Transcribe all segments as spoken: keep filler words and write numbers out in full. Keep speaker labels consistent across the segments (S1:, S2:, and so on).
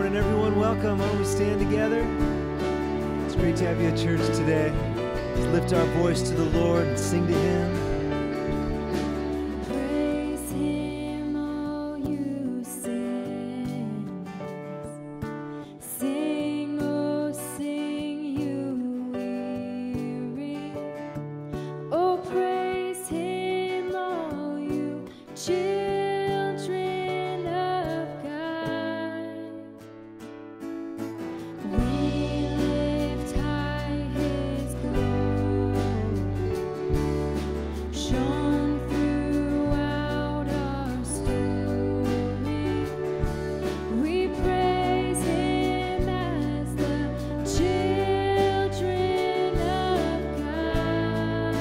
S1: morning, everyone. Welcome. Why don't we stand together? It's great to have you at church today. Let's lift our voice to the Lord and sing to Him.
S2: Praise Him, all you saints. Sing, oh, sing, you weary. Oh, praise Him, all you children of God. We lift high His glory, shone throughout our story. We praise Him as the children of God.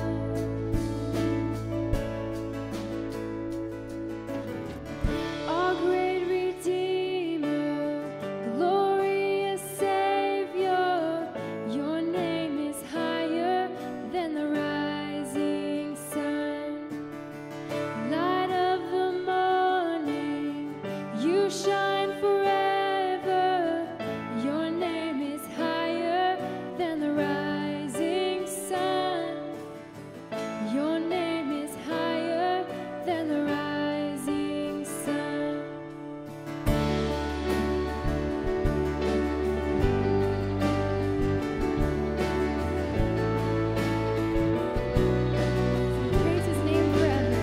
S2: Our great Redeemer, glorious Savior, your name is higher than the rising sun. Light of the morning, you shine forever. Your name is higher than the rising sun. Your name is higher than the rising sun. Praise His name forever.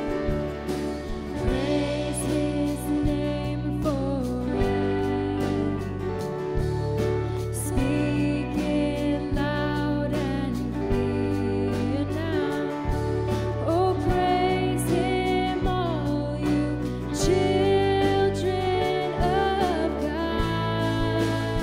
S2: Praise His name forever. Speak it loud and clear now. Oh, praise Him, all you children of God.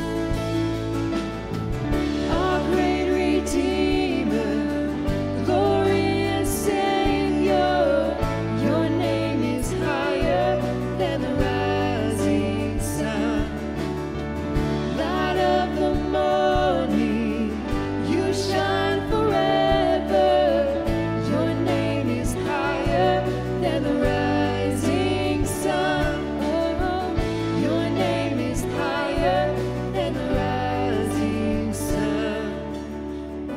S2: Our great Redeemer, glorious Savior, your name is higher than the rising sun. Light of the morning, you shine forever. Your name is higher than the rising sun. Oh, your name is higher than the rising sun. Oh,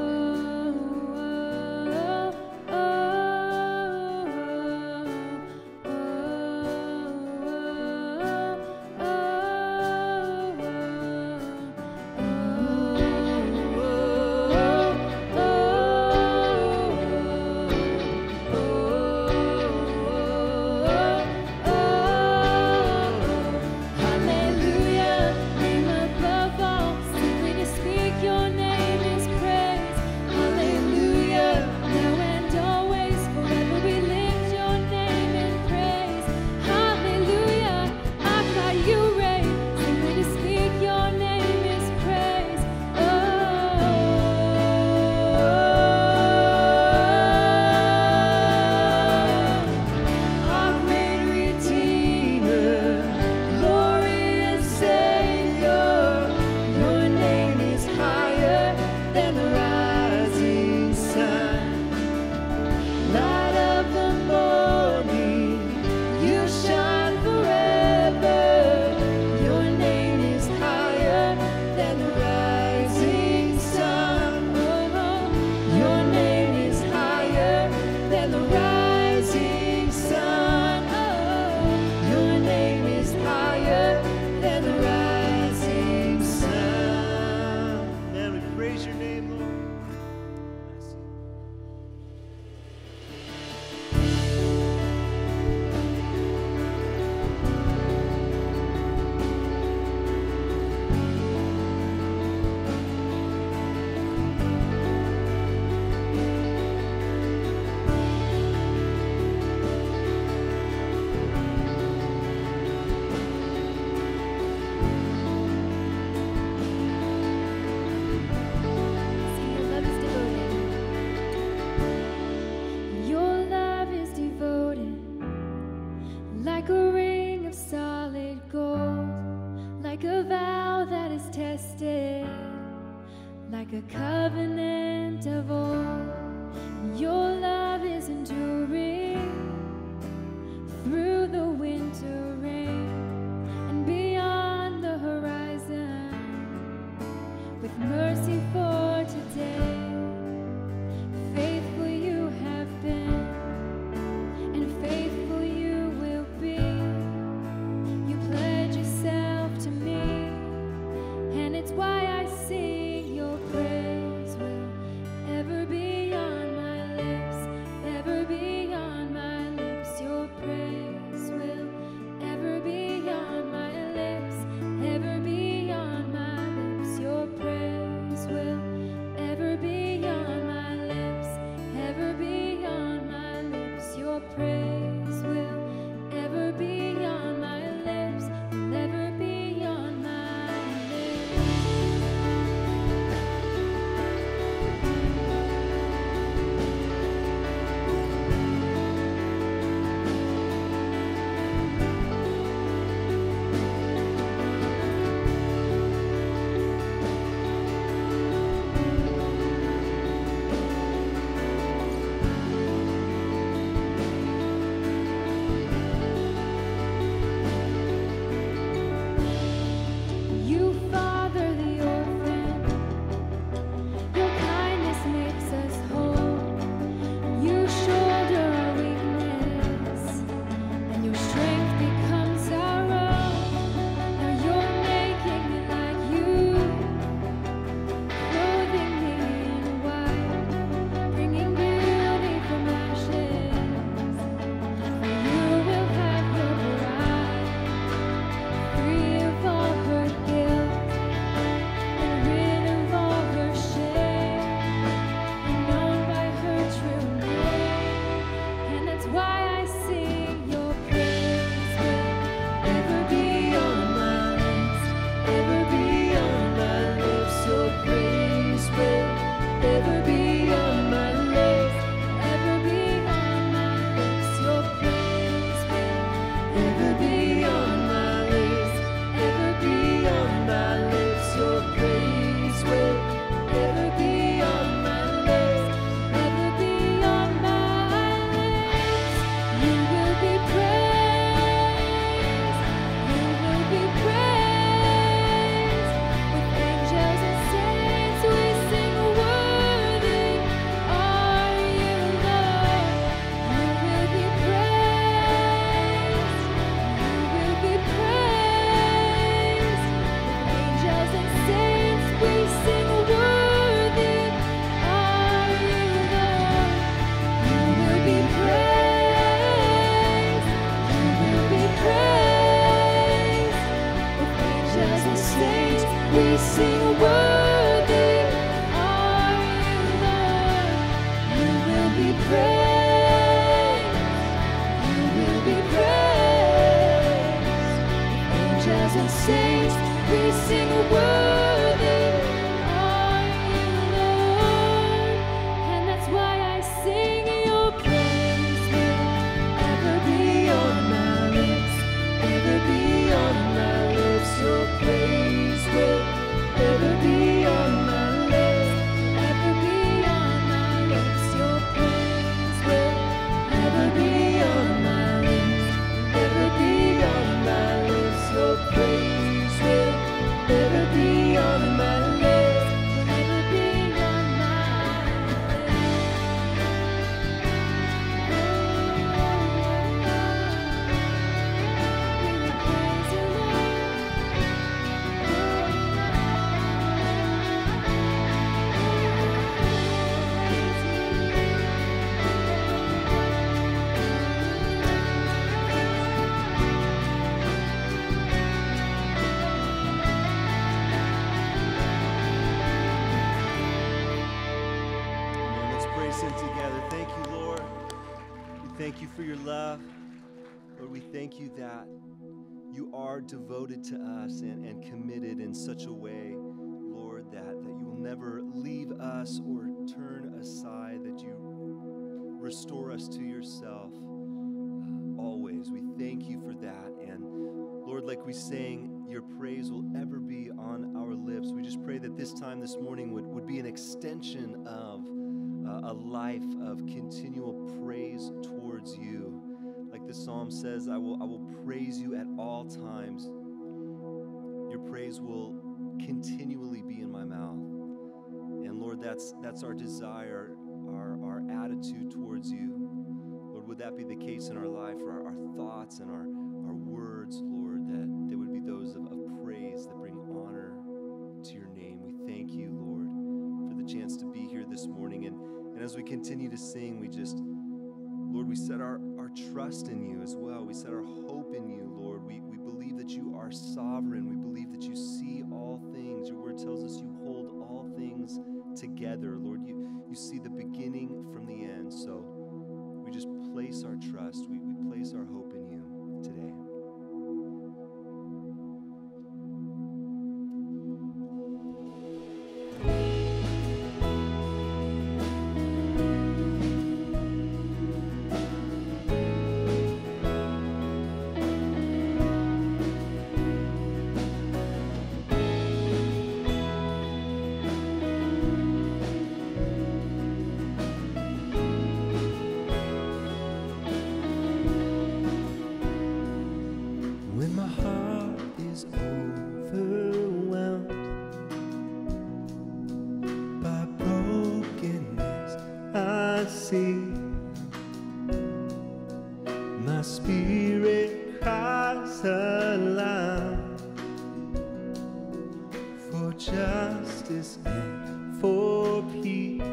S2: oh, oh, Hallelujah, name above all, simply to speak your name is praise. Hallelujah, now and always, forever we lift your name in praise. Hallelujah, our God you reign, simply to speak your name is praise. Oh, our great Redeemer, glorious Savior, your name is higher than the rising sun. Light of the morning, you shine forever. Your name is higher than the rising sun. Oh, your name is higher than the rising sun. Oh, your name is higher than the rising sun.
S1: Man, we praise your name, Lord.
S2: See, your love is devoted. Your love is devoted, like a ring of solid gold, like a vow that is tested, like a covenant of old. Your love is enduring through the winter rain and beyond
S1: thank you for your love. Lord, we thank you that you are devoted to us and, and committed in such a way, Lord, that, that you will never leave us or turn aside, that you restore us to yourself uh, always. We thank you for that. And Lord, like we sang, your praise will ever be on our lips. We just pray that this time this morning would, would be an extension of uh, a life of continual praise towards you. Like the psalm says, I will, I will praise you at all times. Your praise will continually be in my mouth. And Lord, that's, that's our desire, our, our attitude towards you. Lord, would that be the case in our life, for our, our thoughts and our, our words, Lord, that they would be those of, of praise that bring honor to your name. We thank you, Lord, for the chance to be here this morning. And, and as we continue to sing, we just, Lord, we set our, our trust in you as well. We set our hope in you, Lord. We, we believe that you are sovereign. We believe that you see all things. Your word tells us you hold all things together. Lord, you, you see the beginning from the end. So we just place our trust. We, we place our hope in you today. My spirit cries aloud for justice and for peace.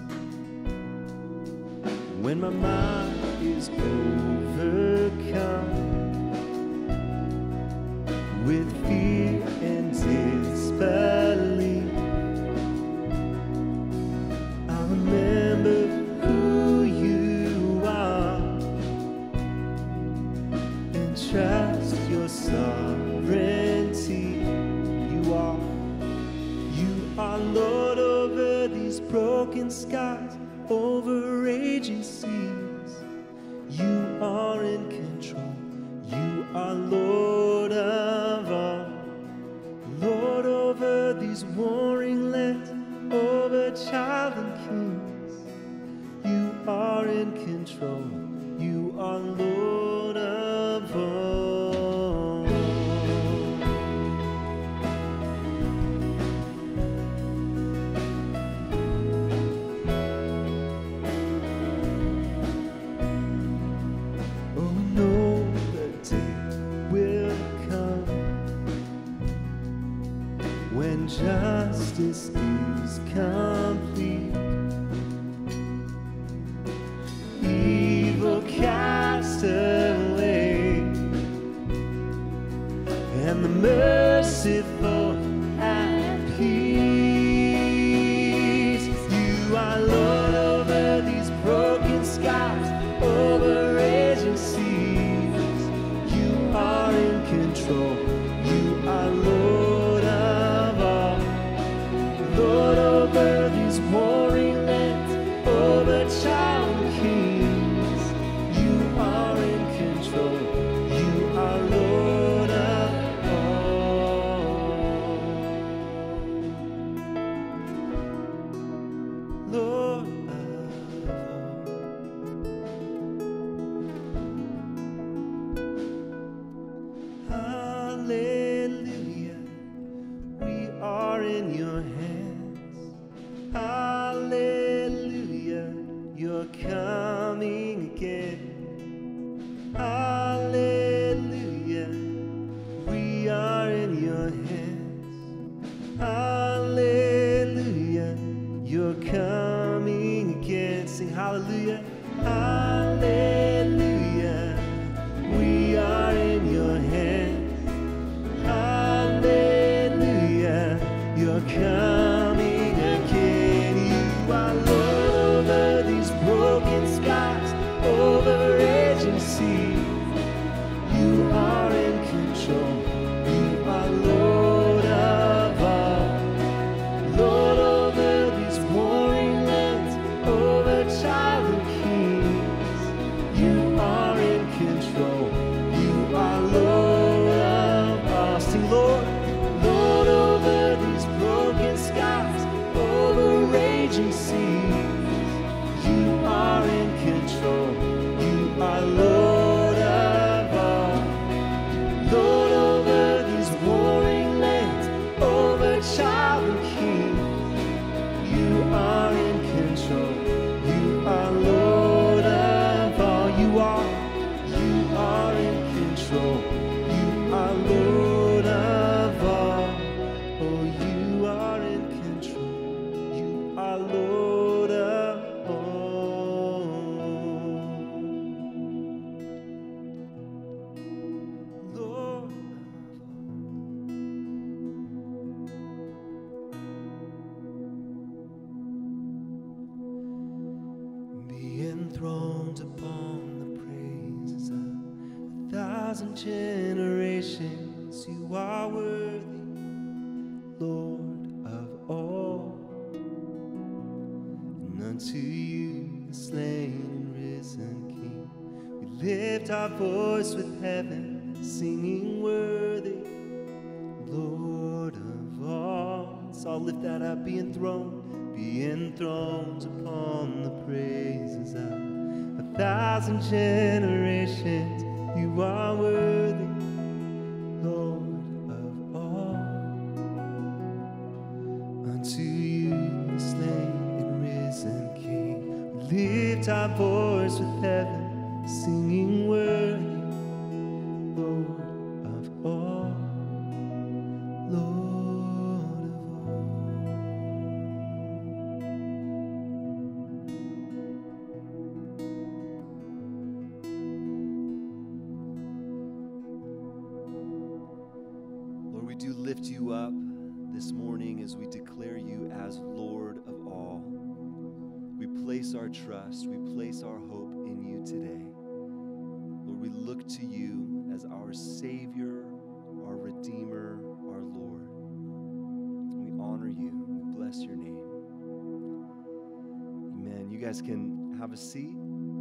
S1: When my mind is overcome with fear and disbelief, I remember who you are and trust your sovereignty. You are, you are Lord over these broken skies, over raging seas. You are in control. You are Lord of all, Lord over these warring lands, over child and kings. You are in control. You are Lord of all. Oh no, the day will come when justice is complete, evil cast away, and the merciful at peace. You are Lord over these broken skies, over raging seas. You are in control. You are Lord of all, Lord over these warring lands, over child and kings. You are in control. You are Lord of all, Lord of all. thousand generations, you are worthy, Lord of all. And unto you, the slain and risen King, we lift our voice with heaven, singing worthy, Lord of all. So I'll lift that up, be enthroned, be enthroned upon the praises of a thousand generations. You are worthy, Lord of all. Unto you, the slain and risen King, we lift our voice with heaven, singing worthy, Lord of all, Lord of all. Lord, we do lift you up this morning as we declare you as Lord of all. We place our trust, we place our hope in you today. Lord, we look to you as our Savior, our Redeemer, our Lord. We honor you. We bless your name. Amen. You guys can have a seat.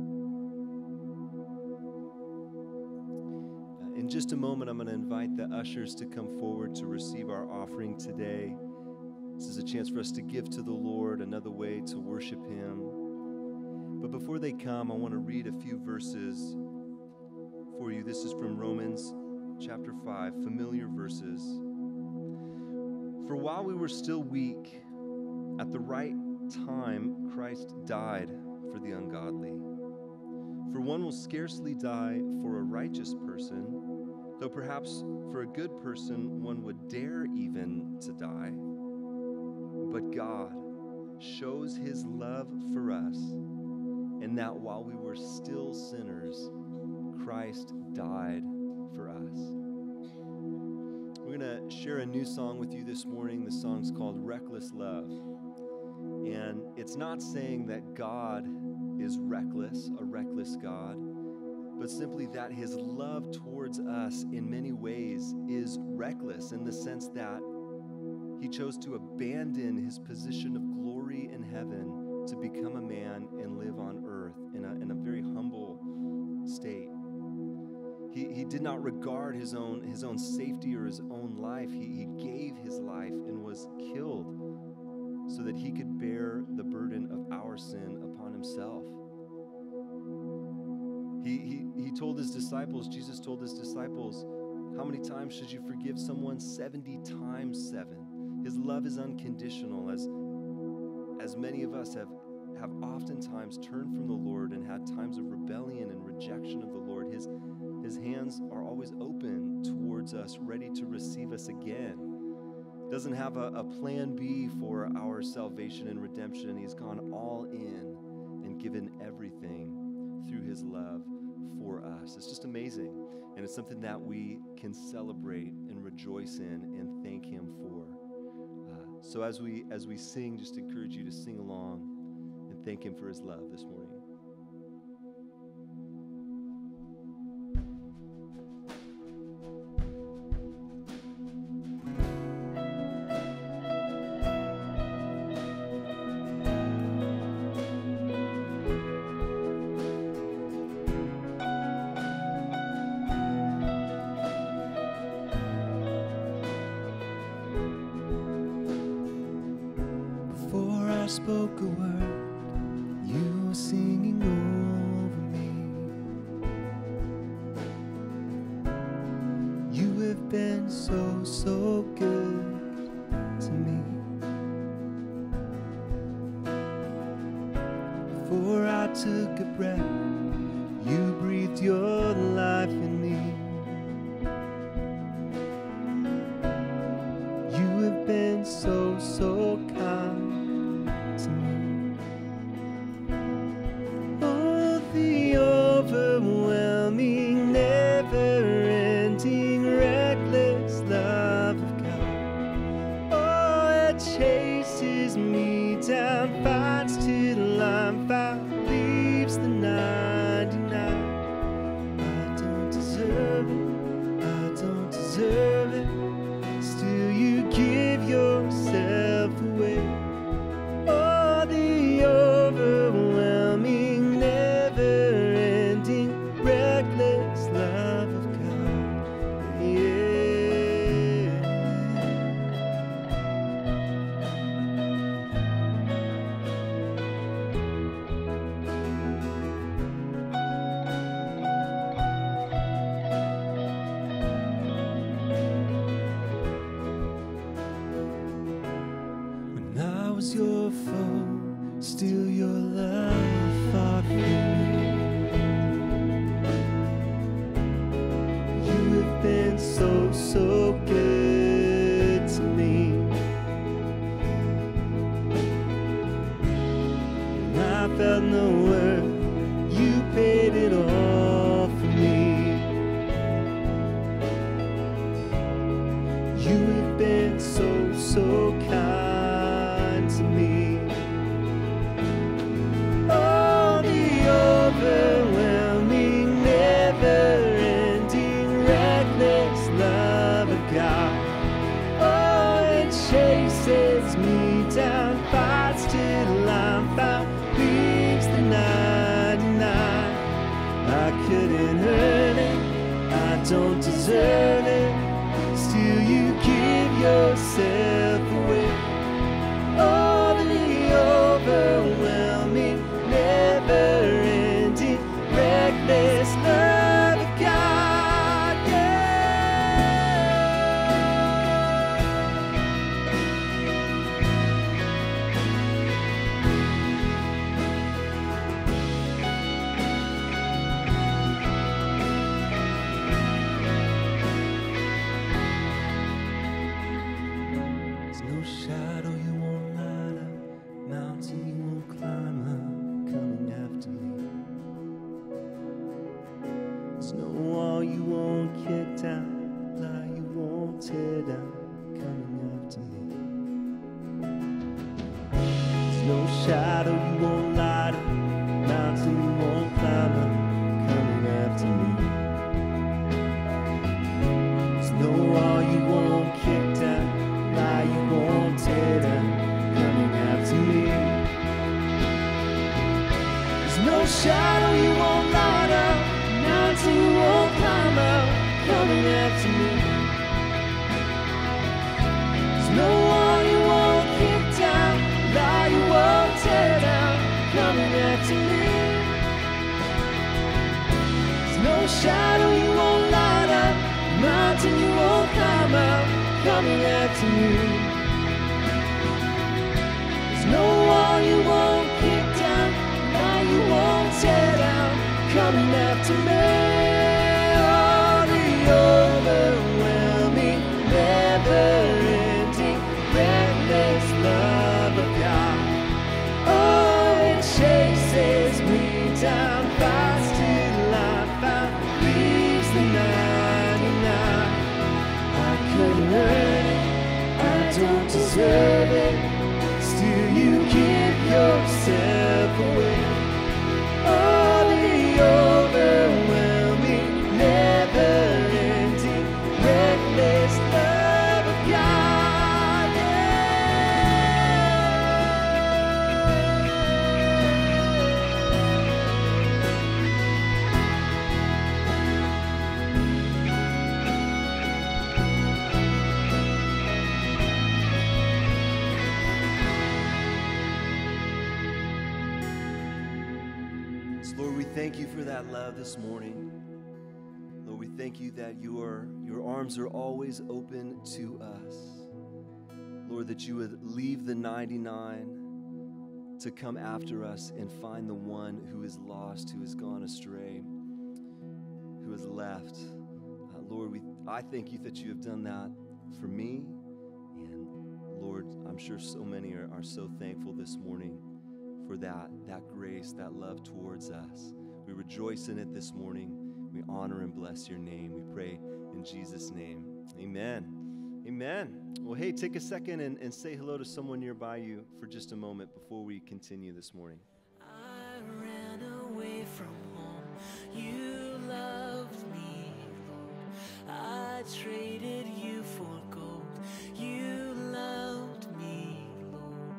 S1: Uh, in just a moment, I'm going to invite the ushers to come forward to receive our offering today. This is a chance for us to give to the Lord, another way to worship him. But before they come, I want to read a few verses for you. This is from Romans chapter five, familiar verses. For while we were still weak, at the right time, Christ died for the ungodly. For one will scarcely die for a righteous person, though perhaps for a good person one would dare even to die. But God shows his love for us, in that while we were still sinners, Christ died for us. We're going to share a new song with you this morning. The song's called Reckless Love. And it's not saying that God is reckless, a reckless God, but simply that his love towards us in many ways is reckless, in the sense that he chose to abandon his position of glory in heaven to become a man and live on earth in a, in a very humble state. He, he did not regard his own, his own safety or his own life. He, he gave his life and was killed so that he could bear the burden of our sin upon himself. He, he, he told his disciples, Jesus told his disciples, how many times should you forgive someone? seventy times seven. His love is unconditional, as, as many of us have, have oftentimes turned from the Lord and had times of rebellion and rejection of the Lord. His, his hands are always open towards us, ready to receive us again. Doesn't have a, a plan B for our salvation and redemption. He's gone all in and given everything through his love for us. It's just amazing. And it's something that we can celebrate and rejoice in and thank him for. Uh, so as we as we sing, just encourage you to sing along and thank him for his love this morning. Spoke a word, you were singing over me. You have been so, so good to me. Before I took a breath, you breathed your life in me. You have been so, so kind. Overwhelming, never-ending, reckless love of God. Oh, it chases me down, fights till I'm found, leaves the ninety-nine, so good to me. When I felt no worth, you paid it all for me. You have been so, so kind to me. Oh, the overwhelming, never-ending, reckless love of God. Oh, it chases me down, fights till I'm found, leaves the ninety-nine. I couldn't earn it, I don't deserve it, still you give yourself away. Oh, the overwhelming, never-ending, reckless love of God, There's no shadow you won't light up, mountain you won't climb up, coming after me. There's no wall you won't kick down, lie you won't tear down, coming after me. There's no shadow you won't light up, mountain you won't climb up, coming after me. There's no wall you won't kick down, lie you won't tear down, coming after me. There's no shadow you won't light up, mountain you won't climb up, coming after me. There's no wall you won't kick down, lie you won't tear down, coming after me. There's no shadow you won't light up, mountain you won't climb up, coming after me. There's no wall you won't kick down, lie you won't tear down, coming after me. Oh, the overwhelming, never-ending, reckless love of God. Oh, it chases me down, fights till I'm found, leaves the ninety-nine. I couldn't earn it, I don't deserve it, still you give yourself away. Oh, the overwhelming, never-ending, reckless love of God, So Lord, we thank you for that love this morning. Lord, we thank you that your, your arms are always open to us. Lord, that you would leave the ninety-nine to come after us and find the one who is lost, who has gone astray, who has left. Uh, Lord, we, I thank you that you have done that for me. And Lord, I'm sure so many are, are so thankful this morning for that, that grace, that love towards us. We rejoice in it this morning. We honor and bless your name. We pray in Jesus' name. Amen. Amen. Well, hey, take a second and, and say hello to someone nearby you for just a moment before we continue this morning.
S3: I ran away from home. You loved me, Lord. I traded you for gold. You loved me, Lord.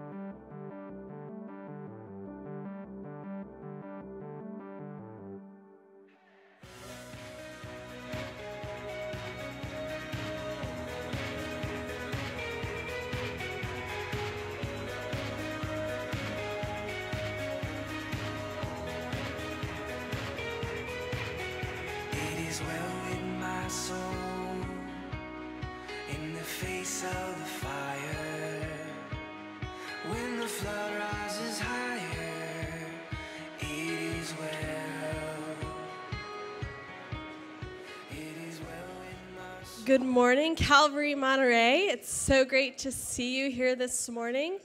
S3: It is well with my soul. In the face of the fire, when the flood rises higher, it is well. It is well with my soul.
S4: Good morning, Calvary, Monterey. It's so great to see you here this morning.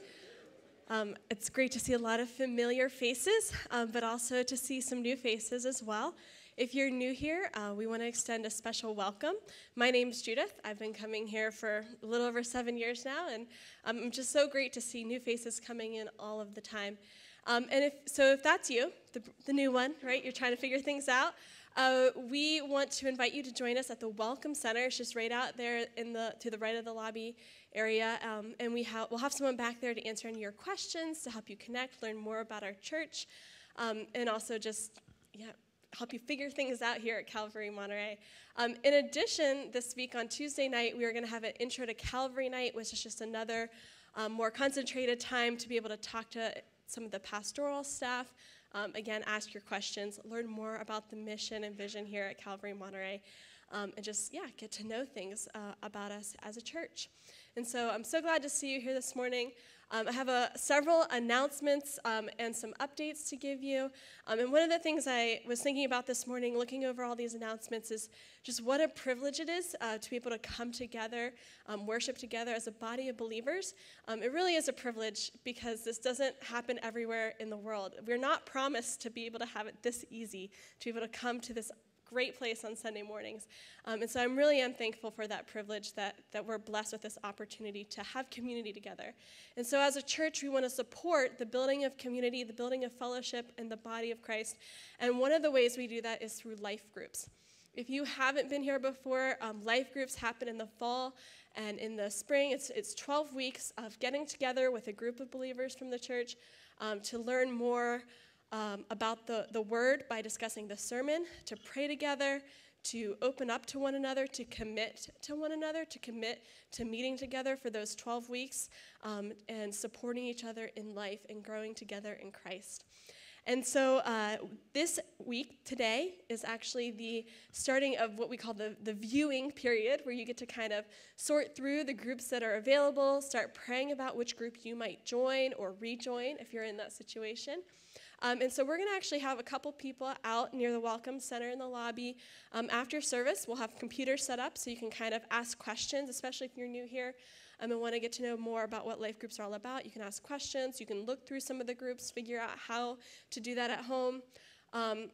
S4: Um, it's great to see a lot of familiar faces, um, but also to see some new faces as well. If you're new here, uh, we want to extend a special welcome. My name's Judith. I've been coming here for a little over seven years now, and um, I'm just so great to see new faces coming in all of the time. Um, and if so, if that's you, the, the new one, right? You're trying to figure things out. Uh, we want to invite you to join us at the Welcome Center. It's just right out there in the to the right of the lobby area, um, and we ha- we'll have someone back there to answer any of your questions, to help you connect, learn more about our church, um, and also just yeah help you figure things out here at Calvary Monterey. Um, in addition, this week on Tuesday night, we are going to have an Intro to Calvary night, which is just another um, more concentrated time to be able to talk to some of the pastoral staff. Um, again, ask your questions, learn more about the mission and vision here at Calvary Monterey, um, and just, yeah, get to know things uh, about us as a church. And so I'm so glad to see you here this morning. Um, I have a, several announcements um, and some updates to give you. Um, and one of the things I was thinking about this morning, looking over all these announcements, is just what a privilege it is uh, to be able to come together, um, worship together as a body of believers. Um, it really is a privilege because this doesn't happen everywhere in the world. We're not promised to be able to have it this easy, to be able to come to this great place on Sunday mornings. Um, and so I'm really am thankful for that privilege that, that we're blessed with this opportunity to have community together. And so as a church, we want to support the building of community, the building of fellowship in the body of Christ. And one of the ways we do that is through life groups. If you haven't been here before, um, life groups happen in the fall and in the spring. It's, it's twelve weeks of getting together with a group of believers from the church um, to learn more Um, about the, the word by discussing the sermon, to pray together, to open up to one another, to commit to one another, to commit to meeting together for those twelve weeks um, and supporting each other in life and growing together in Christ. And so uh, this week, today, is actually the starting of what we call the, the viewing period, where you get to kind of sort through the groups that are available, start praying about which group you might join or rejoin if you're in that situation. Um, and so we're going to actually have a couple people out near the Welcome Center in the lobby. Um, after service, we'll have computers set up so you can kind of ask questions, especially if you're new here um, and want to get to know more about what life groups are all about. You can ask questions. You can look through some of the groups, figure out how to do that at home, um,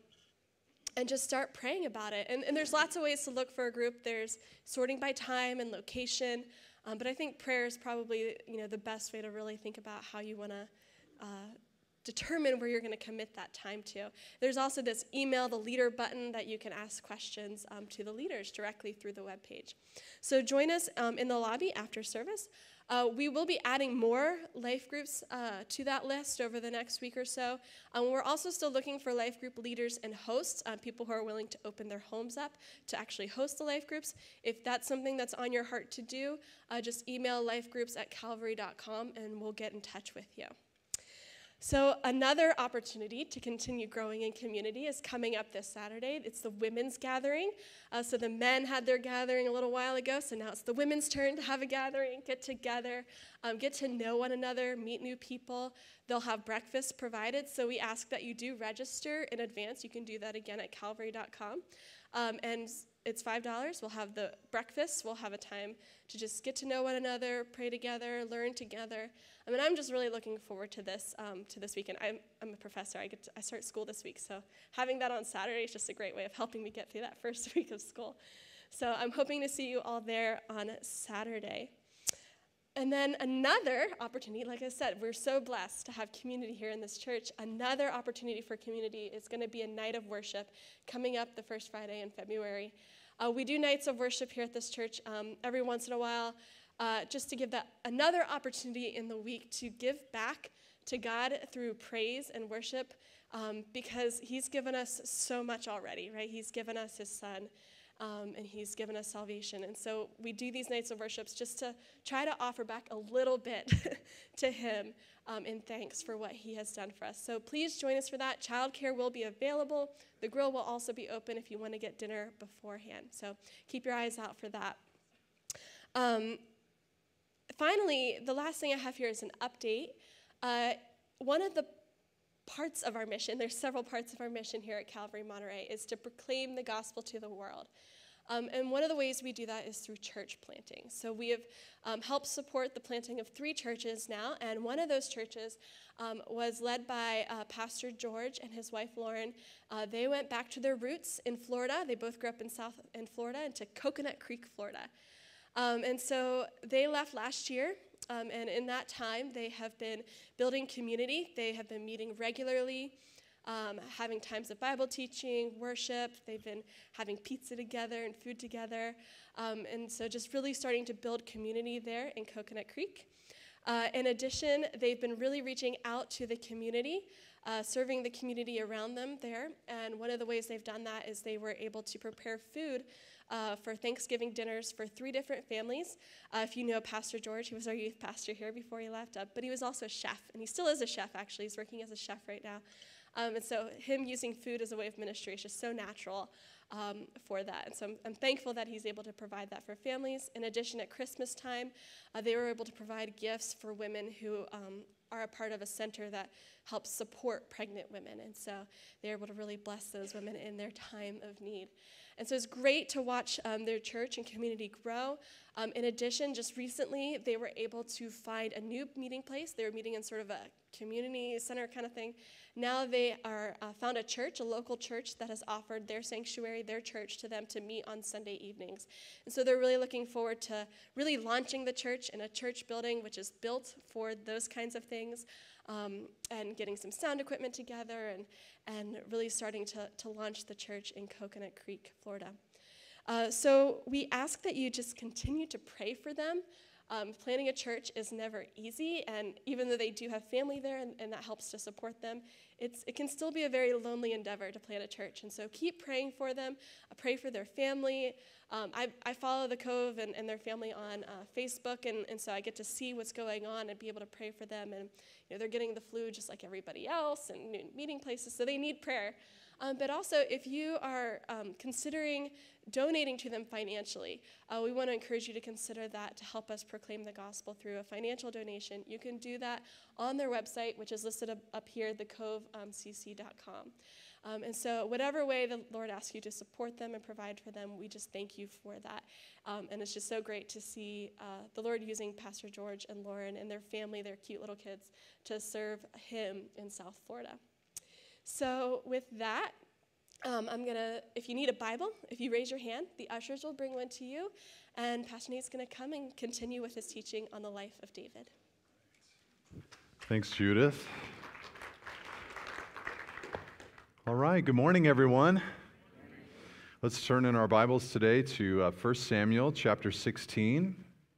S4: and just start praying about it. And, and there's lots of ways to look for a group. There's sorting by time and location, um, but I think prayer is probably you know the best way to really think about how you want to uh, determine where you're going to commit that time to. There's also this email the leader button that you can ask questions um, to the leaders directly through the webpage. So join us um, in the lobby after service. Uh, we will be adding more life groups uh, to that list over the next week or so. Um, we're also still looking for life group leaders and hosts, uh, people who are willing to open their homes up to actually host the life groups. If that's something that's on your heart to do, uh, just email lifegroups at calvary dot com and we'll get in touch with you. So another opportunity to continue growing in community is coming up this Saturday. It's the women's gathering. Uh, so the men had their gathering a little while ago, so now it's the women's turn to have a gathering, get together, um, get to know one another, meet new people. They'll have breakfast provided, so we ask that you do register in advance. You can do that again at calvary dot com. Um, and it's five dollars. We'll have the breakfast. We'll have a time to just get to know one another, pray together, learn together. I mean, I'm just really looking forward to this um, to this weekend. I'm, I'm a professor. I get to, I start school this week, so having that on Saturday is just a great way of helping me get through that first week of school. So I'm hoping to see you all there on Saturday. And then another opportunity, like I said, we're so blessed to have community here in this church. Another opportunity for community is going to be a night of worship coming up the first Friday in February. Uh, we do nights of worship here at this church um, every once in a while, uh, just to give that another opportunity in the week to give back to God through praise and worship, um, because he's given us so much already, right? He's given us his son. Um, and he's given us salvation. And so we do these nights of worships just to try to offer back a little bit to him um, in thanks for what he has done for us. So please join us for that. Childcare will be available. The grill will also be open if you want to get dinner beforehand. So keep your eyes out for that. Um, finally, the last thing I have here is an update. Uh, one of the parts of our mission, there's several parts of our mission here at Calvary Monterey, is to proclaim the gospel to the world. Um, and one of the ways we do that is through church planting. So we have um, helped support the planting of three churches now, and one of those churches um, was led by uh, Pastor George and his wife Lauren. Uh, they went back to their roots in Florida. They both grew up in South in Florida, into Coconut Creek, Florida. Um, and so they left last year, um, and in that time, they have been building community. They have been meeting regularly, Um, having times of Bible teaching, worship. They've been having pizza together and food together. Um, and so just really starting to build community there in Coconut Creek. Uh, in addition, they've been really reaching out to the community, uh, serving the community around them there. And one of the ways they've done that is they were able to prepare food uh, for Thanksgiving dinners for three different families. Uh, if you know Pastor George, he was our youth pastor here before he left, uh, but he was also a chef, and he still is a chef, actually. He's working as a chef right now. Um, and so him using food as a way of ministry is just so natural um, for that. And so I'm, I'm thankful that he's able to provide that for families. In addition, at Christmas time, uh, they were able to provide gifts for women who um, are a part of a center that helps support pregnant women. And so they're able to really bless those women in their time of need. And so it's great to watch um, their church and community grow. Um, in addition, just recently, they were able to find a new meeting place. They were meeting in sort of a community center kind of thing. Now they are uh, found a church, a local church that has offered their sanctuary, their church, to them to meet on Sunday evenings. And so they're really looking forward to really launching the church in a church building which is built for those kinds of things, um, and getting some sound equipment together and, and really starting to, to launch the church in Coconut Creek, Florida. Uh, so we ask that you just continue to pray for them. Um, planning a church is never easy, and even though they do have family there and, and that helps to support them, it's, it can still be a very lonely endeavor to plant a church. And so keep praying for them. Uh, pray for their family. Um, I, I follow the Cove and, and their family on uh, Facebook, and, and so I get to see what's going on and be able to pray for them. And you know, they're getting the flu just like everybody else, and new meeting places, so they need prayer. Um, but also, if you are um, considering donating to them financially, uh, we want to encourage you to consider that to help us proclaim the gospel through a financial donation. You can do that on their website, which is listed up, up here, the cove c c dot com. Um, and so whatever way the Lord asks you to support them and provide for them, we just thank you for that. Um, and it's just so great to see uh, the Lord using Pastor George and Lauren and their family, their cute little kids, to serve him in South Florida. So with that, um, I'm going to, if you need a Bible, if you raise your hand, the ushers will bring one to you, and Pastor Nate's going to come and continue with his teaching on the life of David.
S5: Thanks, Judith. All right, good morning, everyone. Let's turn in our Bibles today to uh, First Samuel chapter sixteen.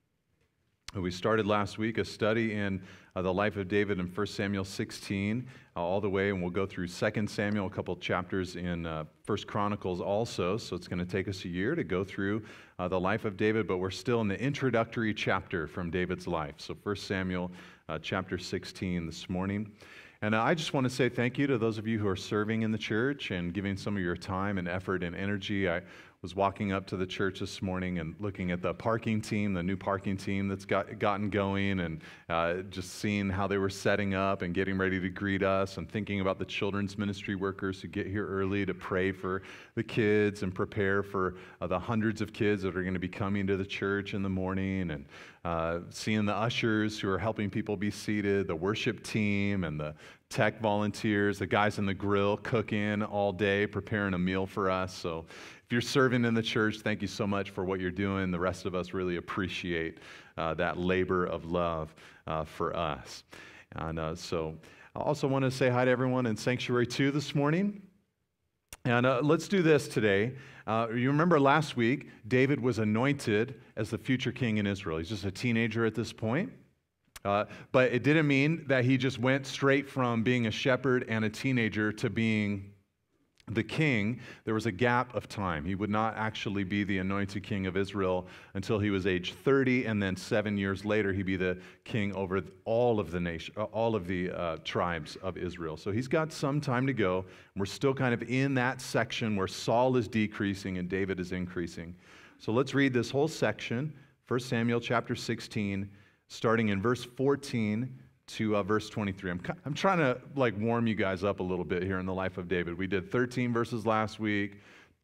S5: We started last week a study in uh, the life of David in First Samuel sixteen, uh, all the way, and we'll go through Second Samuel, a couple chapters in uh, First Chronicles also, so it's going to take us a year to go through uh, the life of David, but we're still in the introductory chapter from David's life. So First Samuel uh, chapter sixteen this morning. And uh, I just want to say thank you to those of you who are serving in the church and giving some of your time and effort and energy. I was walking up to the church this morning and looking at the parking team, the new parking team that's got gotten going, and uh, just seeing how they were setting up and getting ready to greet us, and thinking about the children's ministry workers who get here early to pray for the kids and prepare for uh, the hundreds of kids that are going to be coming to the church in the morning, and uh, seeing the ushers who are helping people be seated, the worship team and the tech volunteers, the guys in the grill cooking all day, preparing a meal for us. So if you're serving in the church, thank you so much for what you're doing. The rest of us really appreciate uh, that labor of love uh, for us. And uh, so I also want to say hi to everyone in Sanctuary two this morning. And uh, let's do this today. Uh, you remember last week, David was anointed as the future king in Israel. He's just a teenager at this point. Uh, but it didn't mean that he just went straight from being a shepherd and a teenager to being the king. There was a gap of time. He would not actually be the anointed king of Israel until he was age thirty, and then seven years later, he'd be the king over all of the nation, all of the uh, tribes of Israel. So he's got some time to go. We're still kind of in that section where Saul is decreasing and David is increasing. So let's read this whole section, First Samuel chapter sixteen, starting in verse fourteen to uh, verse twenty-three. I'm, I'm trying to like warm you guys up a little bit here in the life of David. We did thirteen verses last week,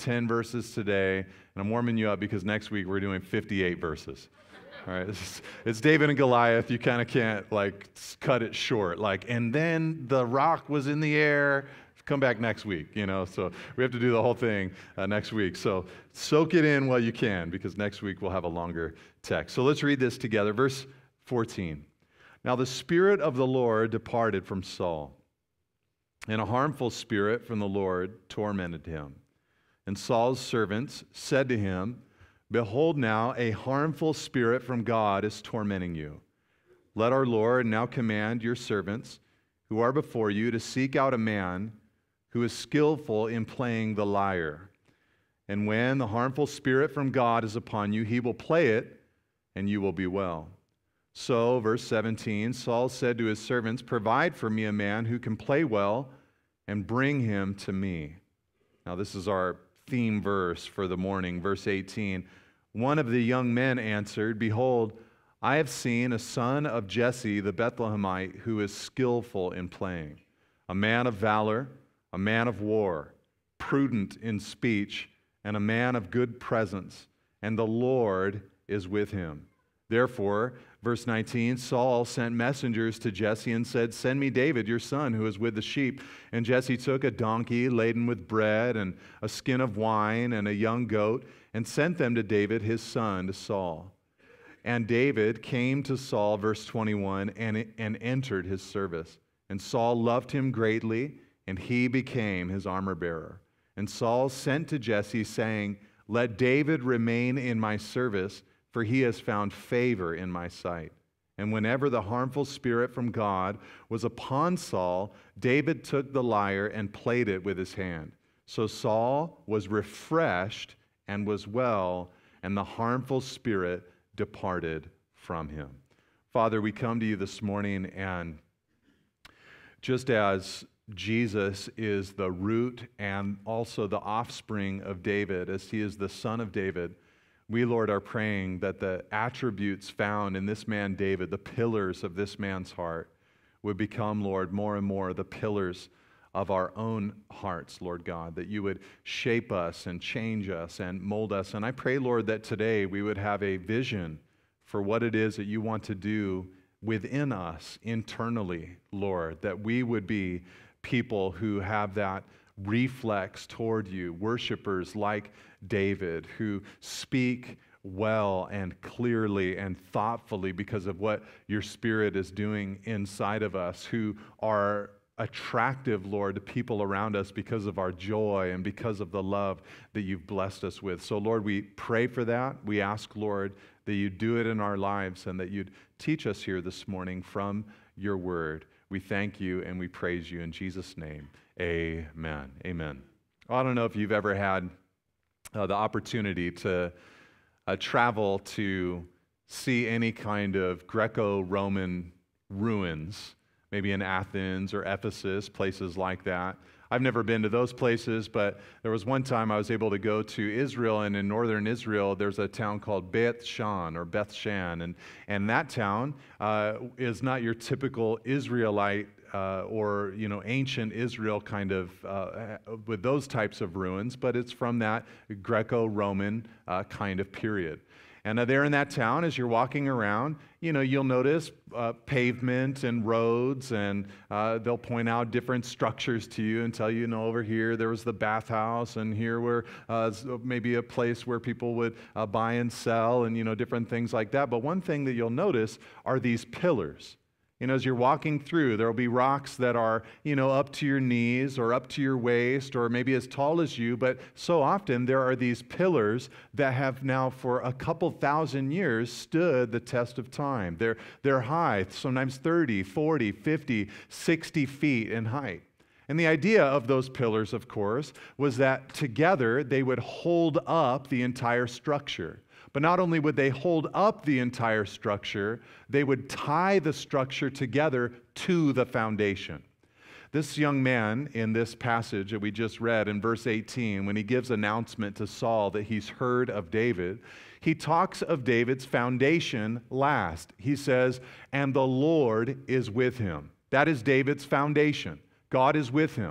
S5: ten verses today, and I'm warming you up because next week we're doing fifty-eight verses. All right, it's, it's David and Goliath. You kind of can't like cut it short. Like, and then the rock was in the air. Come back next week, you know. So we have to do the whole thing uh, next week. So soak it in while you can, because next week we'll have a longer text. So let's read this together. Verse fourteen. Now the Spirit of the Lord departed from Saul, and a harmful spirit from the Lord tormented him. And Saul's servants said to him, Behold now, a harmful spirit from God is tormenting you. Let our Lord now command your servants who are before you to seek out a man who is skillful in playing the lyre. And when the harmful spirit from God is upon you, he will play it, and you will be well. So, verse seventeen, Saul said to his servants, Provide for me a man who can play well, and bring him to me. Now this is our theme verse for the morning, verse eighteen. One of the young men answered, Behold, I have seen a son of Jesse the Bethlehemite who is skillful in playing, a man of valor, a man of war, prudent in speech, and a man of good presence, and the Lord is with him. Therefore, verse nineteen, Saul sent messengers to Jesse and said, Send me David, your son, who is with the sheep. And Jesse took a donkey laden with bread and a skin of wine and a young goat, and sent them to David, his son, to Saul. And David came to Saul, verse twenty-one, and, and entered his service. And Saul loved him greatly, and he became his armor-bearer. And Saul sent to Jesse, saying, Let David remain in my service, for he has found favor in my sight. And whenever the harmful spirit from God was upon Saul, David took the lyre and played it with his hand. So Saul was refreshed and was well, and the harmful spirit departed from him. Father, we come to you this morning, and just as Jesus is the root and also the offspring of David, as he is the son of David, we, Lord, are praying that the attributes found in this man David, the pillars of this man's heart, would become, Lord, more and more the pillars of our own hearts, Lord God, that you would shape us and change us and mold us. And I pray, Lord, that today we would have a vision for what it is that you want to do within us internally, Lord, that we would be people who have that reflex toward you, worshipers like David, who speak well and clearly and thoughtfully because of what your Spirit is doing inside of us, who are attractive, Lord, to people around us because of our joy and because of the love that you've blessed us with. So, Lord, we pray for that. We ask, Lord, that you do it in our lives and that you'd teach us here this morning from your word. We thank you and we praise you in Jesus' name. Amen. Amen. Well, I don't know if you've ever had uh, the opportunity to uh, travel to see any kind of Greco-Roman ruins, maybe in Athens or Ephesus, places like that. I've never been to those places, but there was one time I was able to go to Israel, and in northern Israel, there's a town called Beth Shan or Beth Shan, and, and that town uh, is not your typical Israelite uh, or, you know, ancient Israel kind of, uh, with those types of ruins, but it's from that Greco-Roman uh, kind of period. And uh, there in that town, as you're walking around, you know, you'll notice uh, pavement and roads, and uh, they'll point out different structures to you and tell you, you know, over here there was the bathhouse, and here were uh, maybe a place where people would uh, buy and sell, and, you know, different things like that. But one thing that you'll notice are these pillars. You know, as you're walking through, there will be rocks that are, you know, up to your knees or up to your waist or maybe as tall as you, but so often there are these pillars that have now for a couple thousand years stood the test of time. They're, they're high, sometimes thirty, forty, fifty, sixty feet in height. And the idea of those pillars, of course, was that together they would hold up the entire structure. But not only would they hold up the entire structure, they would tie the structure together to the foundation. This young man in this passage that we just read in verse eighteen, when he gives announcement to Saul that he's heard of David, he talks of David's foundation last. He says, and the Lord is with him. That is David's foundation. God is with him.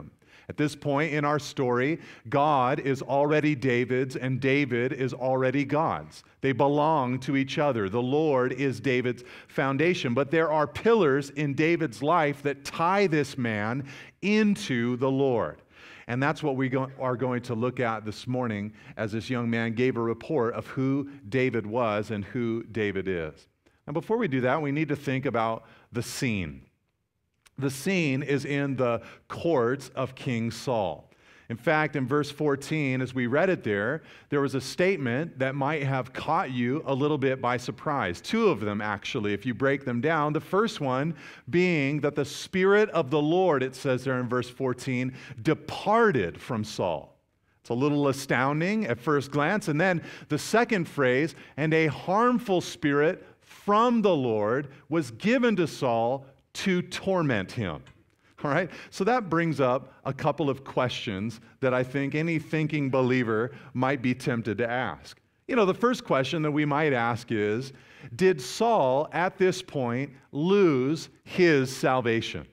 S5: At this point in our story, God is already David's and David is already God's. They belong to each other. The Lord is David's foundation. But there are pillars in David's life that tie this man into the Lord. And that's what we go- are going to look at this morning as this young man gave a report of who David was and who David is. And before we do that, we need to think about the scene. The scene is in the courts of King Saul. In fact, in verse fourteen, as we read it there, there was a statement that might have caught you a little bit by surprise. Two of them, actually, if you break them down. The first one being that the Spirit of the Lord, it says there in verse fourteen, departed from Saul. It's a little astounding at first glance. And then the second phrase, and a harmful spirit from the Lord was given to Saul to torment him. All right, so that brings up a couple of questions that I think any thinking believer might be tempted to ask. You know, the first question that we might ask is, did Saul at this point lose his salvation?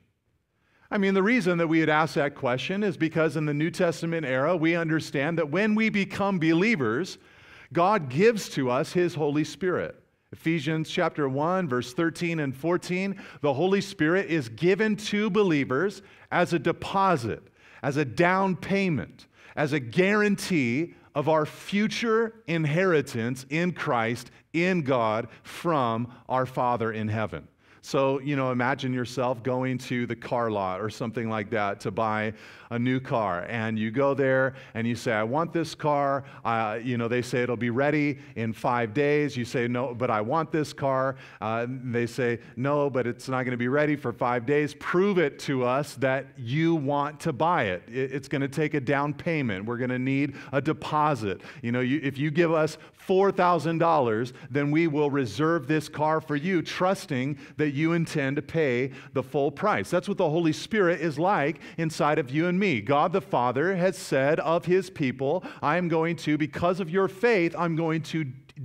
S5: I mean, the reason that we would ask that question is because in the New Testament era, we understand that when we become believers, God gives to us His Holy Spirit. Ephesians chapter one, verse thirteen and fourteen, the Holy Spirit is given to believers as a deposit, as a down payment, as a guarantee of our future inheritance in Christ, in God, from our Father in heaven. So, you know, imagine yourself going to the car lot or something like that to buy a new car. And you go there and you say, I want this car. Uh, you know, they say it'll be ready in five days. You say, no, but I want this car. Uh, they say, no, but it's not going to be ready for five days. Prove it to us that you want to buy it. it it's going to take a down payment. We're going to need a deposit. You know, you, if you give us four thousand dollars, then we will reserve this car for you, trusting that you intend to pay the full price. That's what the Holy Spirit is like inside of you and me. God the Father has said of His people, I am going to, because of your faith, I'm going to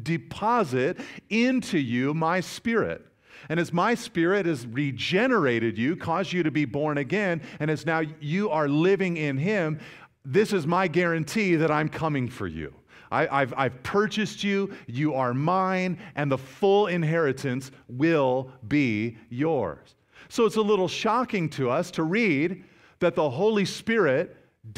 S5: deposit into you my Spirit. And as my Spirit has regenerated you, caused you to be born again, and as now you are living in Him, this is my guarantee that I'm coming for you. I, I've, I've purchased you, you are mine, and the full inheritance will be yours. So it's a little shocking to us to read that the Holy Spirit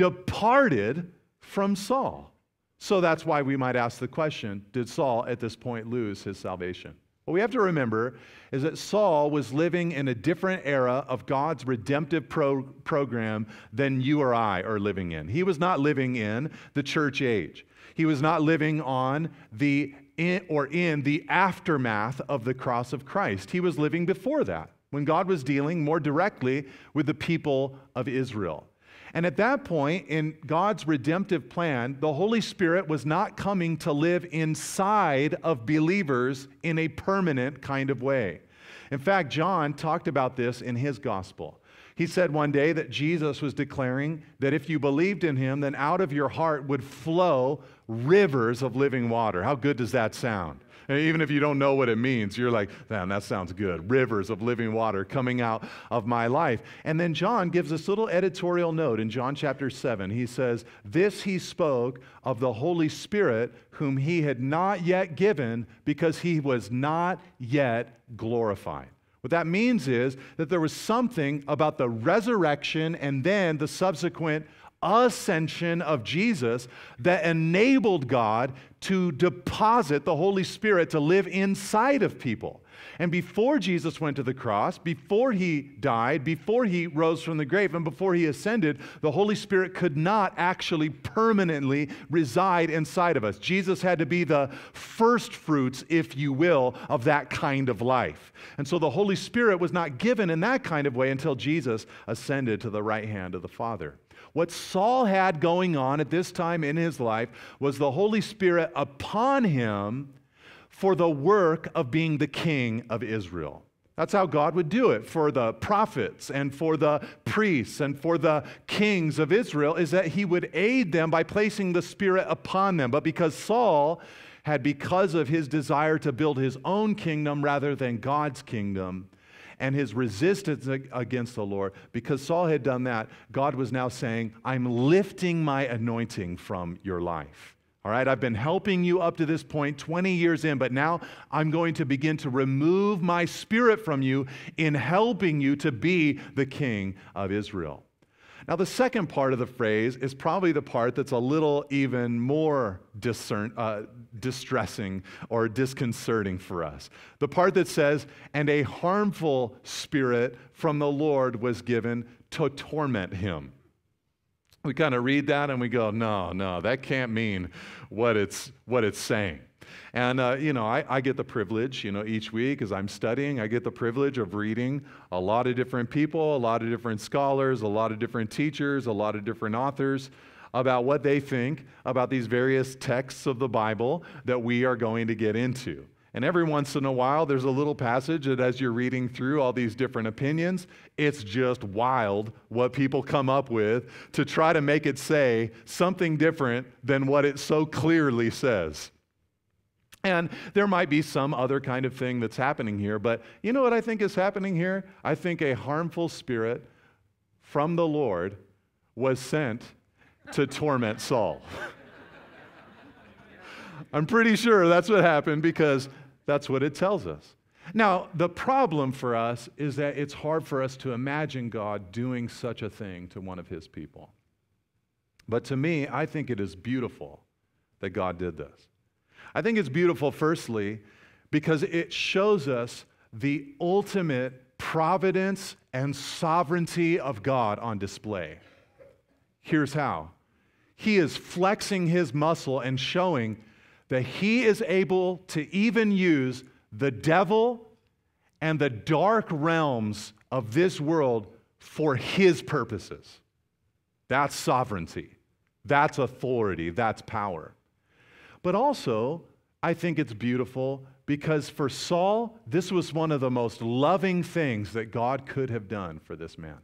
S5: departed from Saul. So that's why we might ask the question, did Saul at this point lose his salvation? What we have to remember is that Saul was living in a different era of God's redemptive pro- program than you or I are living in. He was not living in the church age. He was not living on the in, or in the aftermath of the cross of Christ. He was living before that, when God was dealing more directly with the people of Israel. And at that point in God's redemptive plan, the Holy Spirit was not coming to live inside of believers in a permanent kind of way. In fact, John talked about this in his gospel. He said one day that Jesus was declaring that if you believed in Him, then out of your heart would flow rivers of living water. How good does that sound? And even if you don't know what it means, you're like, man, that sounds good. Rivers of living water coming out of my life. And then John gives this little editorial note in John chapter seven. He says, this He spoke of the Holy Spirit, whom He had not yet given because He was not yet glorified. What that means is that there was something about the resurrection and then the subsequent ascension of Jesus that enabled God to deposit the Holy Spirit to live inside of people. And before Jesus went to the cross, before He died, before He rose from the grave, and before He ascended, the Holy Spirit could not actually permanently reside inside of us. Jesus had to be the first fruits, if you will, of that kind of life. And so the Holy Spirit was not given in that kind of way until Jesus ascended to the right hand of the Father. What Saul had going on at this time in his life was the Holy Spirit upon him for the work of being the king of Israel. That's how God would do it for the prophets and for the priests and for the kings of Israel, is that He would aid them by placing the Spirit upon them. But because Saul had, because of his desire to build his own kingdom rather than God's kingdom, and his resistance against the Lord, because Saul had done that, God was now saying, I'm lifting my anointing from your life. All right, I've been helping you up to this point twenty years in, but now I'm going to begin to remove my spirit from you in helping you to be the king of Israel. Now, the second part of the phrase is probably the part that's a little even more discern, uh, distressing or disconcerting for us. The part that says, and a harmful spirit from the Lord was given to torment him. We kind of read that and we go, no, no, that can't mean what it's, what it's saying. And, uh, you know, I, I get the privilege, you know, each week as I'm studying, I get the privilege of reading a lot of different people, a lot of different scholars, a lot of different teachers, a lot of different authors about what they think about these various texts of the Bible that we are going to get into. And every once in a while, there's a little passage that as you're reading through all these different opinions, it's just wild what people come up with to try to make it say something different than what it so clearly says. And there might be some other kind of thing that's happening here, but you know what I think is happening here? I think a harmful spirit from the Lord was sent to torment Saul. I'm pretty sure that's what happened because that's what it tells us. Now, the problem for us is that it's hard for us to imagine God doing such a thing to one of his people. But to me, I think it is beautiful that God did this. I think it's beautiful, firstly, because it shows us the ultimate providence and sovereignty of God on display. Here's how. He is flexing his muscle and showing that he is able to even use the devil and the dark realms of this world for his purposes. That's sovereignty. That's authority. That's power. But also, I think it's beautiful because for Saul, this was one of the most loving things that God could have done for this man.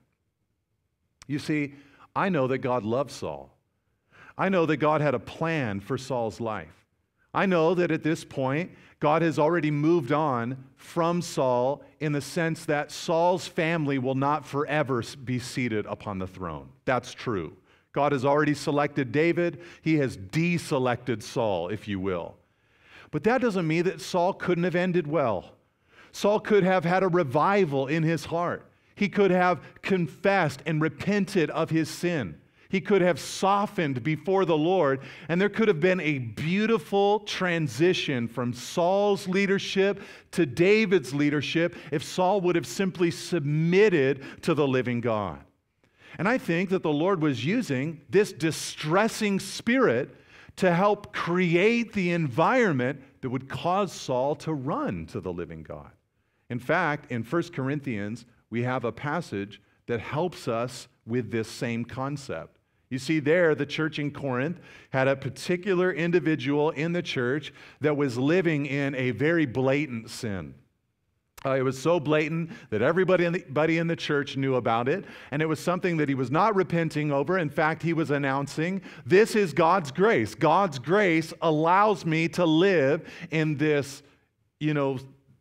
S5: You see, I know that God loved Saul. I know that God had a plan for Saul's life. I know that at this point, God has already moved on from Saul in the sense that Saul's family will not forever be seated upon the throne. That's true. God has already selected David. He has deselected Saul, if you will. But that doesn't mean that Saul couldn't have ended well. Saul could have had a revival in his heart. He could have confessed and repented of his sin. He could have softened before the Lord, and there could have been a beautiful transition from Saul's leadership to David's leadership if Saul would have simply submitted to the living God. And I think that the Lord was using this distressing spirit to help create the environment that would cause Saul to run to the living God. In fact, in First Corinthians, we have a passage that helps us with this same concept. You see there, the church in Corinth had a particular individual in the church that was living in a very blatant sin. Uh, it was so blatant that everybody in, the, everybody in the church knew about it, and it was something that he was not repenting over. In fact, he was announcing, this is God's grace. God's grace allows me to live in this, you know,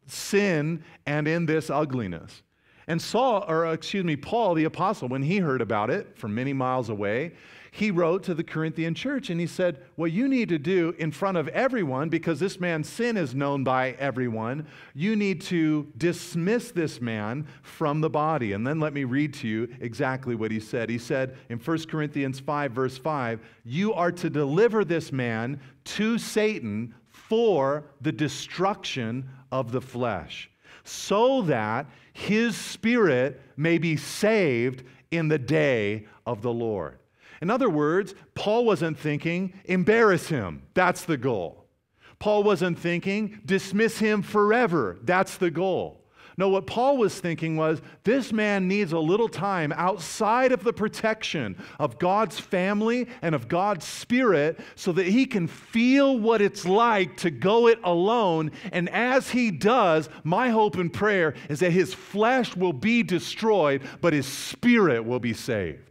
S5: sin and in this ugliness. And Saul, or excuse me, Paul the apostle, when he heard about it from many miles away, he wrote to the Corinthian church and he said, what you need to do in front of everyone, because this man's sin is known by everyone, you need to dismiss this man from the body. And then let me read to you exactly what he said. He said in First Corinthians five, verse five, you are to deliver this man to Satan for the destruction of the flesh, so that his spirit may be saved in the day of the Lord. In other words, Paul wasn't thinking, embarrass him. That's the goal. Paul wasn't thinking, dismiss him forever. That's the goal. No, what Paul was thinking was, this man needs a little time outside of the protection of God's family and of God's Spirit so that he can feel what it's like to go it alone. And as he does, my hope and prayer is that his flesh will be destroyed, but his spirit will be saved.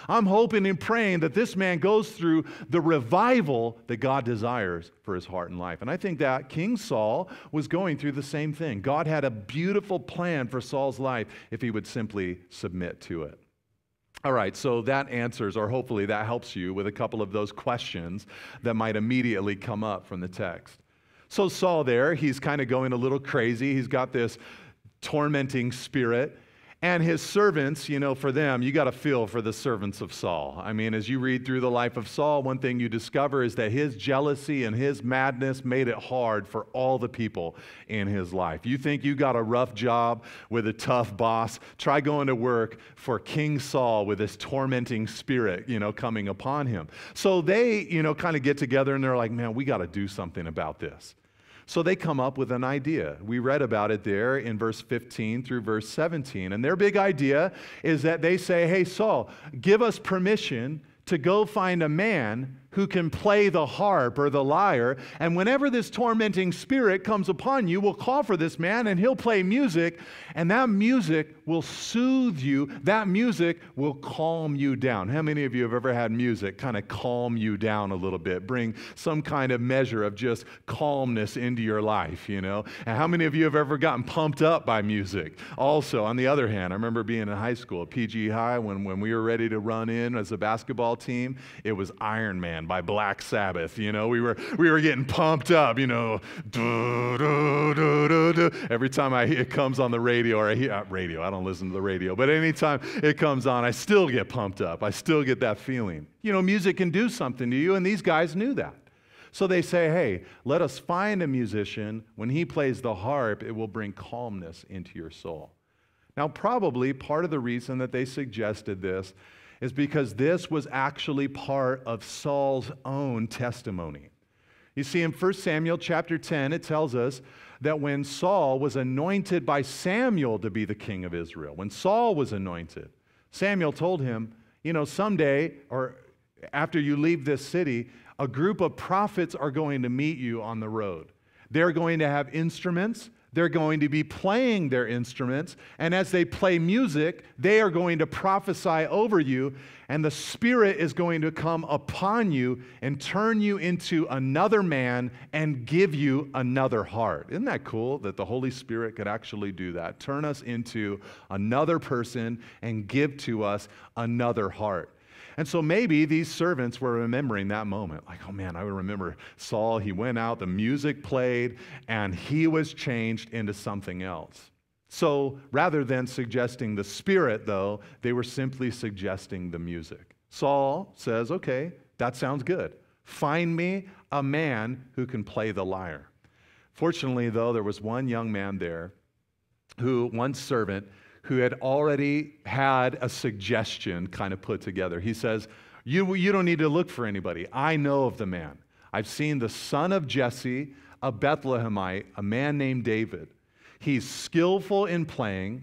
S5: I'm hoping and praying that this man goes through the revival that God desires for his heart and life. And I think that King Saul was going through the same thing. God had a beautiful plan for Saul's life if he would simply submit to it. All right, so that answers, or hopefully that helps you with a couple of those questions that might immediately come up from the text. So Saul there, he's kind of going a little crazy. He's got this tormenting spirit. And his servants, you know, for them, you got to feel for the servants of Saul. I mean, as you read through the life of Saul, one thing you discover is that his jealousy and his madness made it hard for all the people in his life. You think you got a rough job with a tough boss? Try going to work for King Saul with this tormenting spirit, you know, coming upon him. So they, you know, kind of get together and they're like, man, we got to do something about this. So they come up with an idea. We read about it there in verse fifteen through verse seventeen. And their big idea is that they say, hey, Saul, give us permission to go find a man who can play the harp or the lyre. And whenever this tormenting spirit comes upon you, we'll call for this man and he'll play music. And that music will soothe you. That music will calm you down. How many of you have ever had music kind of calm you down a little bit, bring some kind of measure of just calmness into your life, you know? And how many of you have ever gotten pumped up by music? Also, on the other hand, I remember being in high school at P G High when, when we were ready to run in as a basketball team, it was Iron Man by Black Sabbath. You know, we were we were getting pumped up, you know. Do, do, do, do, do. Every time I it comes on the radio, or I hear uh, radio, I don't listen to the radio, but anytime it comes on, I still get pumped up. I still get that feeling. You know, music can do something to you, and these guys knew that. So they say, hey, let us find a musician. When he plays the harp, it will bring calmness into your soul. Now, probably part of the reason that they suggested this is because this was actually part of Saul's own testimony. You see, in First Samuel chapter ten, it tells us that when Saul was anointed by Samuel to be the king of Israel, when Saul was anointed, Samuel told him, you know, someday, or after you leave this city, a group of prophets are going to meet you on the road. They're going to have instruments. They're going to be playing their instruments, and as they play music, they are going to prophesy over you, and the Spirit is going to come upon you and turn you into another man and give you another heart. Isn't that cool that the Holy Spirit could actually do that? Turn us into another person and give to us another heart. And so maybe these servants were remembering that moment. Like, oh man, I remember Saul, he went out, the music played, and he was changed into something else. So rather than suggesting the Spirit, though, they were simply suggesting the music. Saul says, okay, that sounds good. Find me a man who can play the lyre. Fortunately, though, there was one young man there, who, one servant, who had already had a suggestion kind of put together. He says, you, you don't need to look for anybody. I know of the man. I've seen the son of Jesse, a Bethlehemite, a man named David. He's skillful in playing.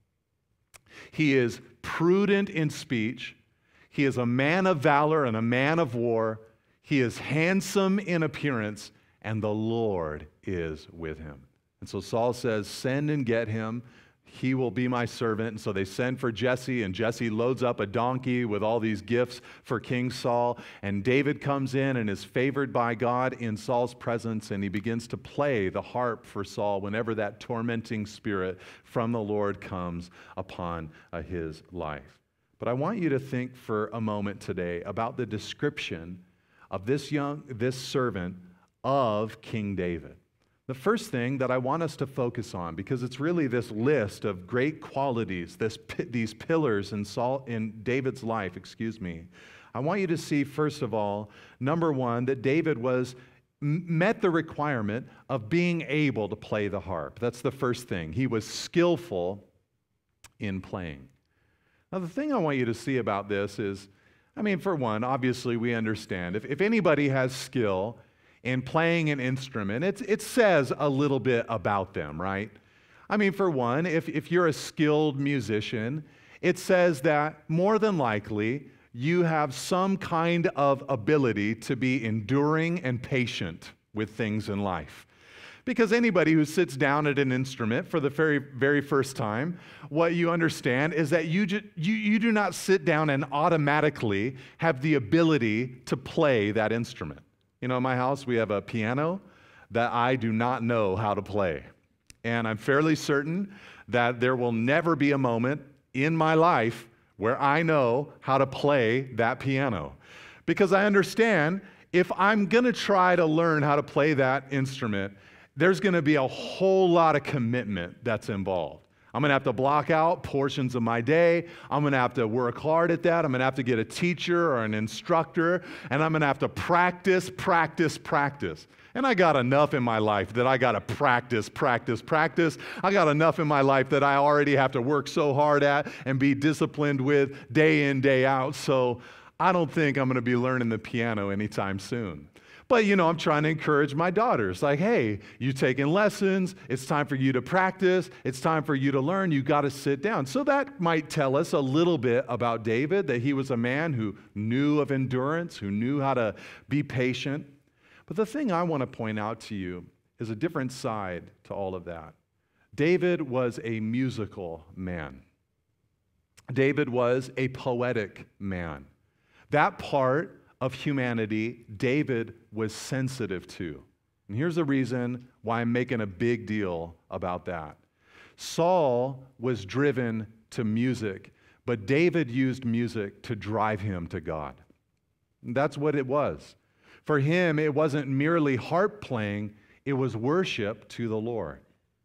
S5: He is prudent in speech. He is a man of valor and a man of war. He is handsome in appearance, and the Lord is with him. And so Saul says, send and get him. He will be my servant. And so they send for Jesse, and Jesse loads up a donkey with all these gifts for King Saul. And David comes in and is favored by God in Saul's presence, and he begins to play the harp for Saul whenever that tormenting spirit from the Lord comes upon uh, his life. But I want you to think for a moment today about the description of this young, this servant of King David. The first thing that I want us to focus on, because it's really this list of great qualities, this, these pillars in, Saul, in David's life, excuse me, I want you to see, first of all, number one, that David was met the requirement of being able to play the harp. That's the first thing. He was skillful in playing. Now, the thing I want you to see about this is, I mean, for one, obviously we understand. If, if anybody has skill in playing an instrument, it's, it says a little bit about them, right? I mean, for one, if, if you're a skilled musician, it says that more than likely you have some kind of ability to be enduring and patient with things in life. Because anybody who sits down at an instrument for the very, very first time, what you understand is that you, ju- you, you do not sit down and automatically have the ability to play that instrument. You know, in my house, we have a piano that I do not know how to play. And I'm fairly certain that there will never be a moment in my life where I know how to play that piano. Because I understand if I'm going to try to learn how to play that instrument, there's going to be a whole lot of commitment that's involved. I'm going to have to block out portions of my day. I'm going to have to work hard at that. I'm going to have to get a teacher or an instructor, and I'm going to have to practice, practice, practice. And I got enough in my life that I got to practice, practice, practice. I got enough in my life that I already have to work so hard at and be disciplined with day in, day out. So I don't think I'm going to be learning the piano anytime soon. But, you know, I'm trying to encourage my daughters. Like, hey, you taking lessons. It's time for you to practice. It's time for you to learn. You got to sit down. So that might tell us a little bit about David, that he was a man who knew of endurance, who knew how to be patient. But the thing I want to point out to you is a different side to all of that. David was a musical man. David was a poetic man. That part of humanity David was sensitive to. And here's the reason why I'm making a big deal about that. Saul was driven to music, but David used music to drive him to God. And that's what it was. For him, it wasn't merely harp playing, it was worship to the Lord.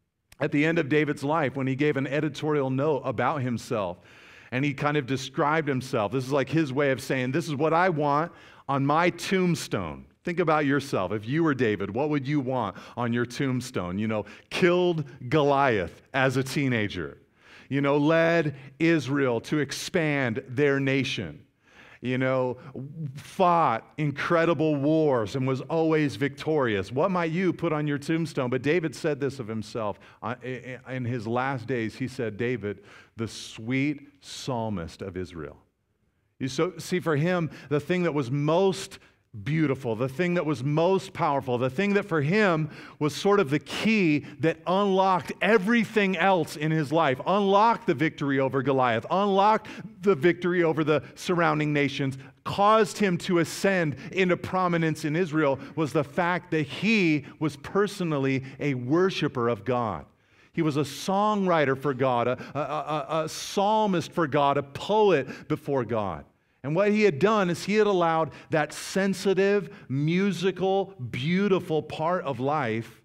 S5: At the end of David's life, when he gave an editorial note about himself, and he kind of described himself. This is like his way of saying, this is what I want on my tombstone. Think about yourself. If you were David, what would you want on your tombstone? You know, killed Goliath as a teenager. You know, led Israel to expand their nation. You know, fought incredible wars and was always victorious. What might you put on your tombstone? But David said this of himself. In his last days, he said, David, the sweet psalmist of Israel. You so, see, for him, the thing that was most beautiful, the thing that was most powerful, the thing that for him was sort of the key that unlocked everything else in his life, unlocked the victory over Goliath, unlocked the victory over the surrounding nations, caused him to ascend into prominence in Israel, was the fact that he was personally a worshiper of God. He was a songwriter for God, a, a, a, a psalmist for God, a poet before God. And what he had done is he had allowed that sensitive, musical, beautiful part of life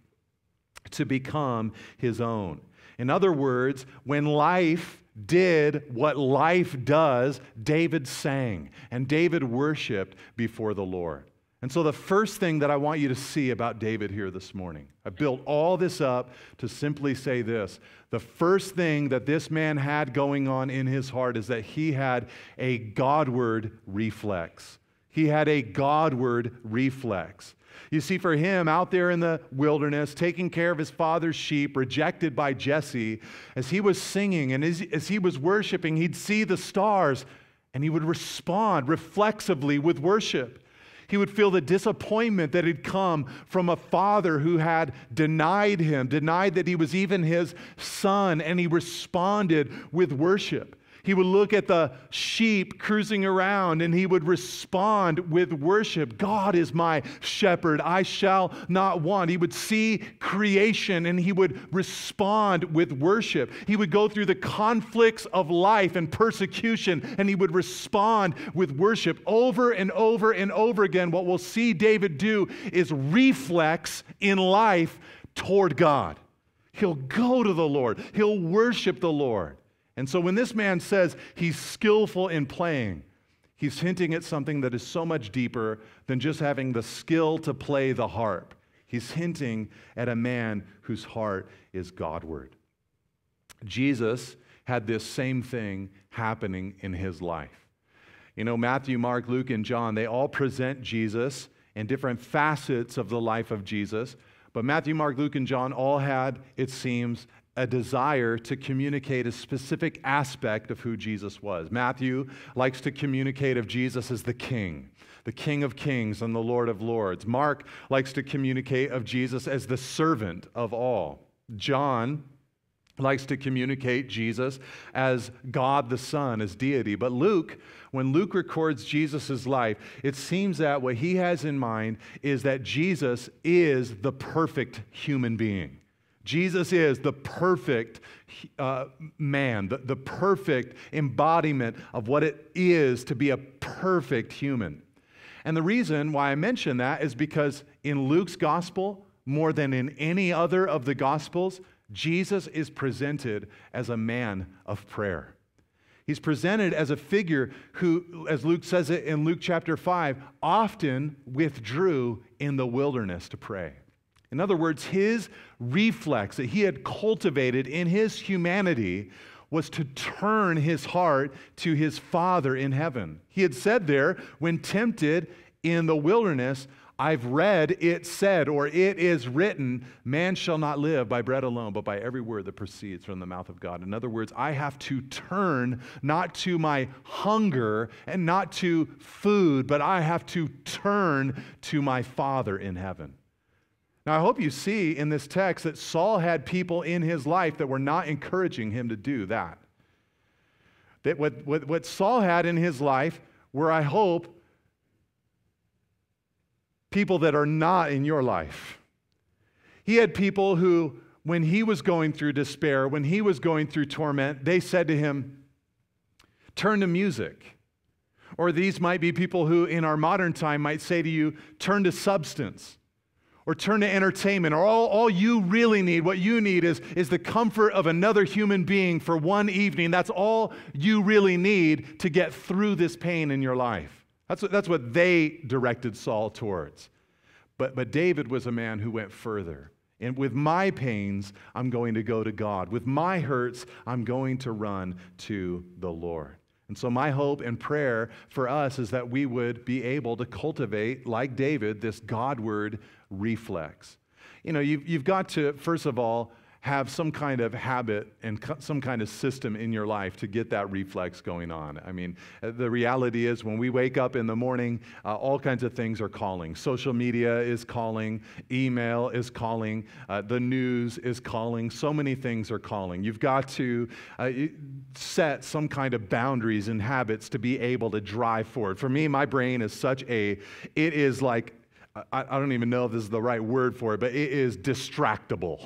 S5: to become his own. In other words, when life did what life does, David sang, and David worshiped before the Lord. And so the first thing that I want you to see about David here this morning, I built all this up to simply say this. The first thing that this man had going on in his heart is that he had a Godward reflex. He had a Godward reflex. You see, for him, out there in the wilderness, taking care of his father's sheep, rejected by Jesse, as he was singing and as, as he was worshiping, he'd see the stars and he would respond reflexively with worship. He would feel the disappointment that had come from a father who had denied him, denied that he was even his son, and he responded with worship. He would look at the sheep cruising around and he would respond with worship. God is my shepherd, I shall not want. He would see creation and he would respond with worship. He would go through the conflicts of life and persecution and he would respond with worship. Over and over and over again, what we'll see David do is reflex in life toward God. He'll go to the Lord. He'll worship the Lord. And so when this man says he's skillful in playing, he's hinting at something that is so much deeper than just having the skill to play the harp. He's hinting at a man whose heart is Godward. Jesus had this same thing happening in his life. You know, Matthew, Mark, Luke, and John, they all present Jesus in different facets of the life of Jesus. But Matthew, Mark, Luke, and John all had, it seems, a desire to communicate a specific aspect of who Jesus was. Matthew likes to communicate of Jesus as the King, the King of Kings and the Lord of Lords. Mark likes to communicate of Jesus as the servant of all. John likes to communicate Jesus as God the Son, as deity. But Luke, when Luke records Jesus' life, it seems that what he has in mind is that Jesus is the perfect human being. Jesus is the perfect uh, man, the, the perfect embodiment of what it is to be a perfect human. And the reason why I mention that is because in Luke's gospel, more than in any other of the gospels, Jesus is presented as a man of prayer. He's presented as a figure who, as Luke says it in Luke chapter five, often withdrew in the wilderness to pray. In other words, his reflex that he had cultivated in his humanity was to turn his heart to his Father in heaven. He had said there, when tempted in the wilderness, I've read it said, or it is written, man shall not live by bread alone, but by every word that proceeds from the mouth of God. In other words, I have to turn not to my hunger and not to food, but I have to turn to my Father in heaven. Now, I hope you see in this text that Saul had people in his life that were not encouraging him to do that. That what, what, what Saul had in his life were, I hope, people that are not in your life. He had people who, when he was going through despair, when he was going through torment, they said to him, turn to music. Or these might be people who, in our modern time, might say to you, turn to substance. Or turn to entertainment, or all, all you really need, what you need is, is the comfort of another human being for one evening. That's all you really need to get through this pain in your life. That's what, that's what they directed Saul towards. But, but David was a man who went further. And with my pains, I'm going to go to God. With my hurts, I'm going to run to the Lord. And so my hope and prayer for us is that we would be able to cultivate, like David, this Godward reflex. You know, you've, you've got to, first of all, have some kind of habit and co- some kind of system in your life to get that reflex going on. I mean, the reality is when we wake up in the morning, uh, all kinds of things are calling. Social media is calling, email is calling, uh, the news is calling, so many things are calling. You've got to uh, set some kind of boundaries and habits to be able to drive forward. For me, my brain is such a, it is like, I, I don't even know if this is the right word for it, but it is distractible.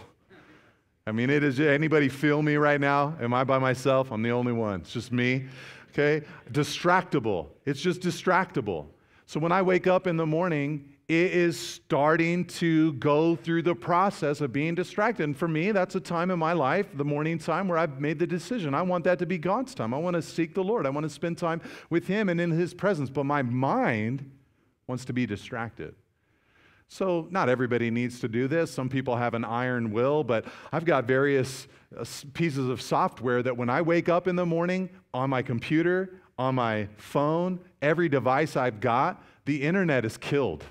S5: I mean, it is, anybody feel me right now? Am I by myself? I'm the only one. It's just me, okay? Distractible. It's just distractible. So when I wake up in the morning, it is starting to go through the process of being distracted. And for me, that's a time in my life, the morning time, where I've made the decision. I want that to be God's time. I want to seek the Lord. I want to spend time with Him and in His presence. But my mind wants to be distracted. So not everybody needs to do this. Some people have an iron will, but I've got various uh, pieces of software that when I wake up in the morning, on my computer, on my phone, every device I've got, the internet is killed.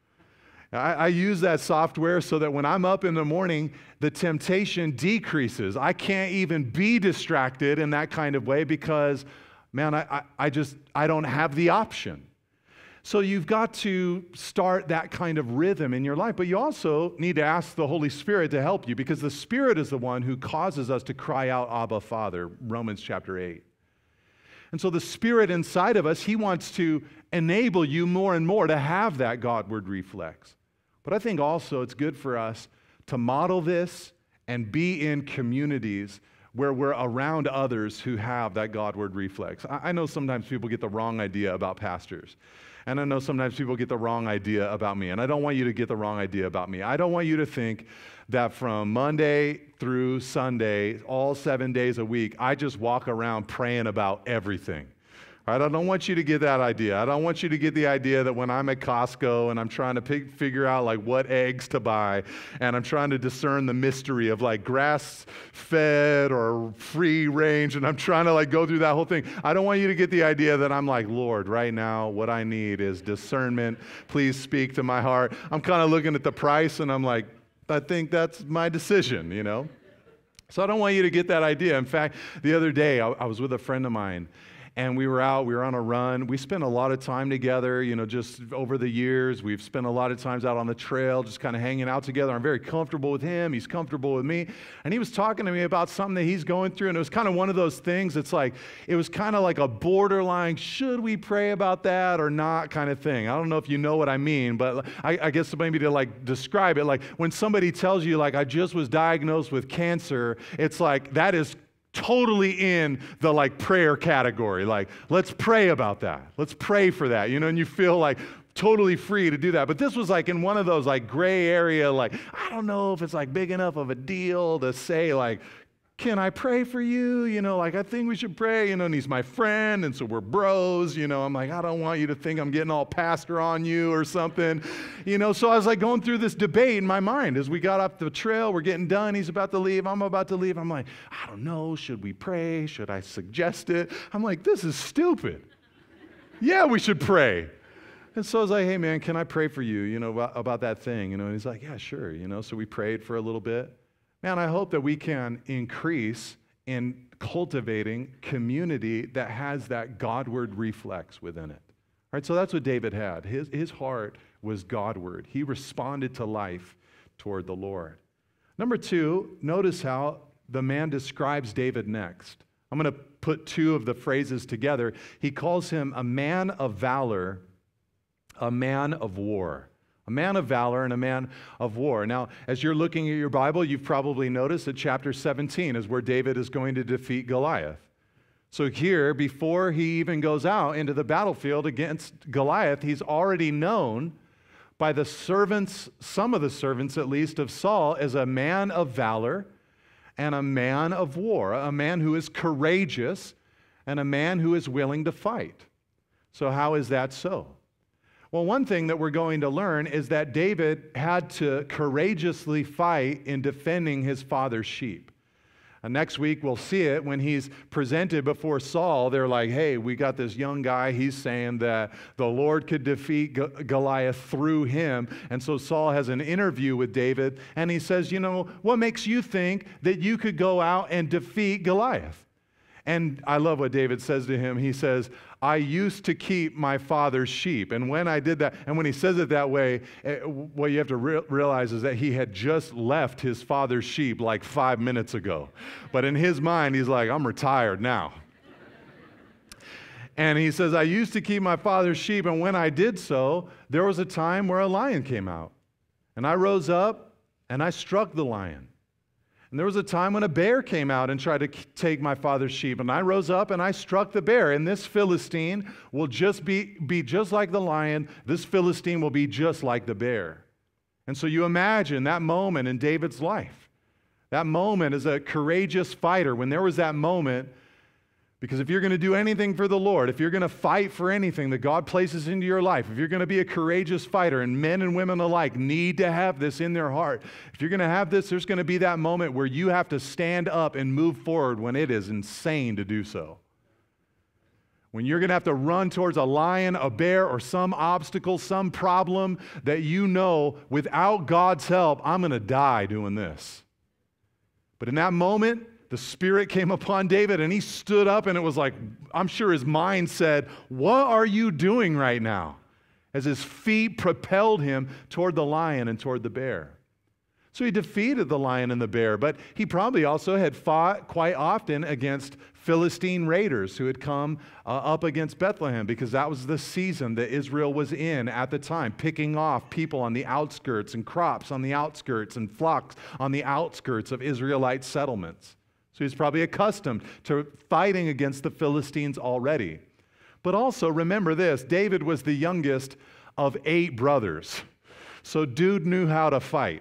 S5: I, I use that software so that when I'm up in the morning, the temptation decreases. I can't even be distracted in that kind of way because, man, I, I, I just, I don't have the option. So you've got to start that kind of rhythm in your life, but you also need to ask the Holy Spirit to help you because the Spirit is the one who causes us to cry out, Abba, Father, Romans chapter eight. And so the Spirit inside of us, He wants to enable you more and more to have that Godward reflex. But I think also it's good for us to model this and be in communities where we're around others who have that Godward reflex. I know sometimes people get the wrong idea about pastors. And I know sometimes people get the wrong idea about me. And I don't want you to get the wrong idea about me. I don't want you to think that from Monday through Sunday, all seven days a week, I just walk around praying about everything. Right? I don't want you to get that idea. I don't want you to get the idea that when I'm at Costco and I'm trying to pick, figure out like what eggs to buy and I'm trying to discern the mystery of like grass-fed or free range and I'm trying to like go through that whole thing. I don't want you to get the idea that I'm like, Lord, right now what I need is discernment. Please speak to my heart. I'm kind of looking at the price and I'm like, I think that's my decision, you know? So I don't want you to get that idea. In fact, the other day, I, I was with a friend of mine, and we were out, we were on a run. We spent a lot of time together, you know, just over the years. We've spent a lot of times out on the trail, just kind of hanging out together. I'm very comfortable with him. He's comfortable with me. And he was talking to me about something that he's going through, and it was kind of one of those things. It's like, it was kind of like a borderline, should we pray about that or not kind of thing. I don't know if you know what I mean, but I, I guess maybe to like describe it, like when somebody tells you, like, I just was diagnosed with cancer, it's like, that is totally in the like prayer category. Like, let's pray about that. Let's pray for that, you know, and you feel like totally free to do that. But this was like in one of those like gray area, like, I don't know if it's like big enough of a deal to say like, can I pray for you? You know, like, I think we should pray, you know, and he's my friend, and so we're bros, you know. I'm like, I don't want you to think I'm getting all pastor on you or something, you know. So I was like going through this debate in my mind as we got up the trail. We're getting done. He's about to leave. I'm about to leave. I'm like, I don't know. Should we pray? Should I suggest it? I'm like, this is stupid. Yeah, we should pray. And so I was like, hey, man, can I pray for you, you know, about, about that thing? You know, and he's like, yeah, sure, you know. So we prayed for a little bit. Man, I hope that we can increase in cultivating community that has that Godward reflex within it. All right, so that's what David had. His, his heart was Godward. He responded to life toward the Lord. Number two, notice how the man describes David next. I'm going to put two of the phrases together. He calls him a man of valor, a man of war. A man of valor and a man of war. Now, as you're looking at your Bible, you've probably noticed that chapter seventeen is where David is going to defeat Goliath. So here, before he even goes out into the battlefield against Goliath, he's already known by the servants, some of the servants at least, of Saul as a man of valor and a man of war, a man who is courageous and a man who is willing to fight. So how is that so? Well, one thing that we're going to learn is that David had to courageously fight in defending his father's sheep. And next week we'll see it when he's presented before Saul. They're like, hey, we got this young guy. He's saying that the Lord could defeat G- Goliath through him. And so Saul has an interview with David, and he says, you know, what makes you think that you could go out and defeat Goliath? And I love what David says to him. He says, I used to keep my father's sheep. And when I did that, and when he says it that way, what you have to re- realize is that he had just left his father's sheep like five minutes ago. But in his mind, he's like, I'm retired now. And he says, I used to keep my father's sheep, and when I did so, there was a time where a lion came out. And I rose up, and I struck the lion. And there was a time when a bear came out and tried to take my father's sheep, and I rose up and I struck the bear. And this Philistine will just be, be just like the lion. This Philistine will be just like the bear. And so you imagine that moment in David's life. That moment as a courageous fighter, when there was that moment, because if you're going to do anything for the Lord, if you're going to fight for anything that God places into your life, if you're going to be a courageous fighter, and men and women alike need to have this in their heart, if you're going to have this, there's going to be that moment where you have to stand up and move forward when it is insane to do so. When you're going to have to run towards a lion, a bear, or some obstacle, some problem that you know, without God's help, I'm going to die doing this. But in that moment, the Spirit came upon David, and he stood up, and it was like, I'm sure his mind said, what are you doing right now? As his feet propelled him toward the lion and toward the bear. So he defeated the lion and the bear, but he probably also had fought quite often against Philistine raiders who had come uh, up against Bethlehem, because that was the season that Israel was in at the time, picking off people on the outskirts and crops on the outskirts and flocks on the outskirts of Israelite settlements. So he's probably accustomed to fighting against the Philistines already. But also remember this, David was the youngest of eight brothers. So dude knew how to fight.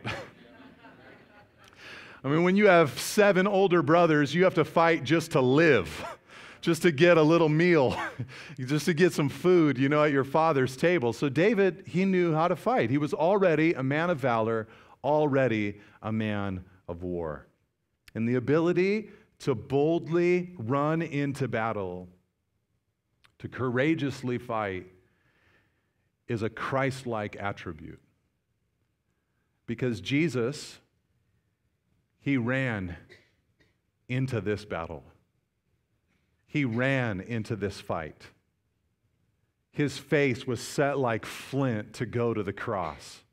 S5: I mean, when you have seven older brothers, you have to fight just to live, just to get a little meal, just to get some food, you know, at your father's table. So David, he knew how to fight. He was already a man of valor, already a man of war. And the ability to boldly run into battle, to courageously fight, is a Christ-like attribute. Because Jesus, he ran into this battle. He ran into this fight. His face was set like flint to go to the cross.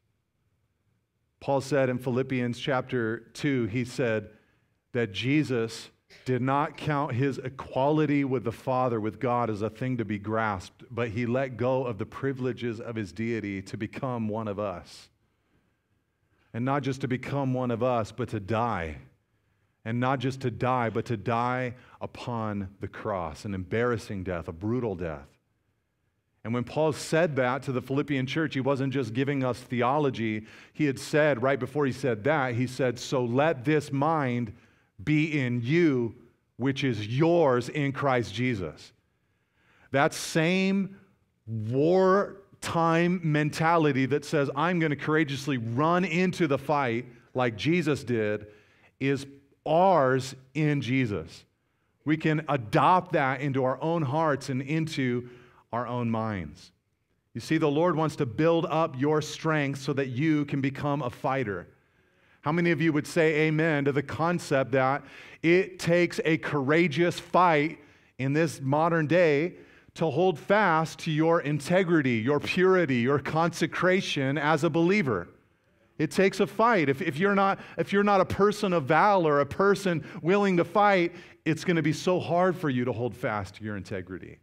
S5: Paul said in Philippians chapter two, he said that Jesus did not count his equality with the Father, with God, as a thing to be grasped, but he let go of the privileges of his deity to become one of us. And not just to become one of us, but to die. And not just to die, but to die upon the cross, an embarrassing death, a brutal death. And when Paul said that to the Philippian church, he wasn't just giving us theology. He had said, right before he said that, he said, so let this mind be in you, which is yours in Christ Jesus. That same wartime mentality that says, I'm going to courageously run into the fight like Jesus did, is ours in Jesus. We can adopt that into our own hearts and into our own minds. You see, the Lord wants to build up your strength so that you can become a fighter. How many of you would say amen to the concept that it takes a courageous fight in this modern day to hold fast to your integrity, your purity, your consecration as a believer? It takes a fight. If, if, you're not, if you're not a person of valor, a person willing to fight, it's going to be so hard for you to hold fast to your integrity.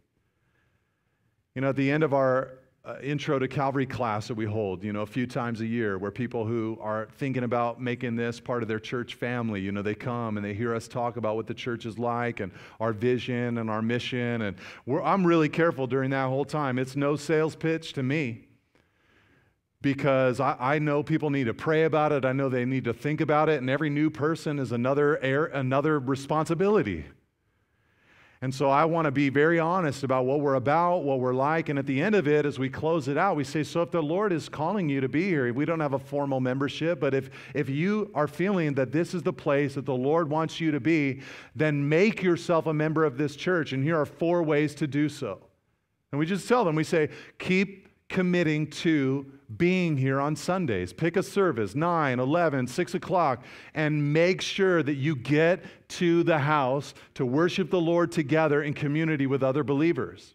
S5: You know, at the end of our uh, intro to Calvary class that we hold, you know, a few times a year, where people who are thinking about making this part of their church family, you know, they come and they hear us talk about what the church is like and our vision and our mission. And we're, I'm really careful during that whole time. It's no sales pitch to me, because I, I know people need to pray about it. I know they need to think about it. And every new person is another air, another responsibility. And so I want to be very honest about what we're about, what we're like. And at the end of it, as we close it out, we say, so if the Lord is calling you to be here, we don't have a formal membership, but if, if you are feeling that this is the place that the Lord wants you to be, then make yourself a member of this church. And here are four ways to do so. And we just tell them, we say, keep committing to being here on Sundays. Pick a service, nine, eleven, six o'clock, and make sure that you get to the house to worship the Lord together in community with other believers.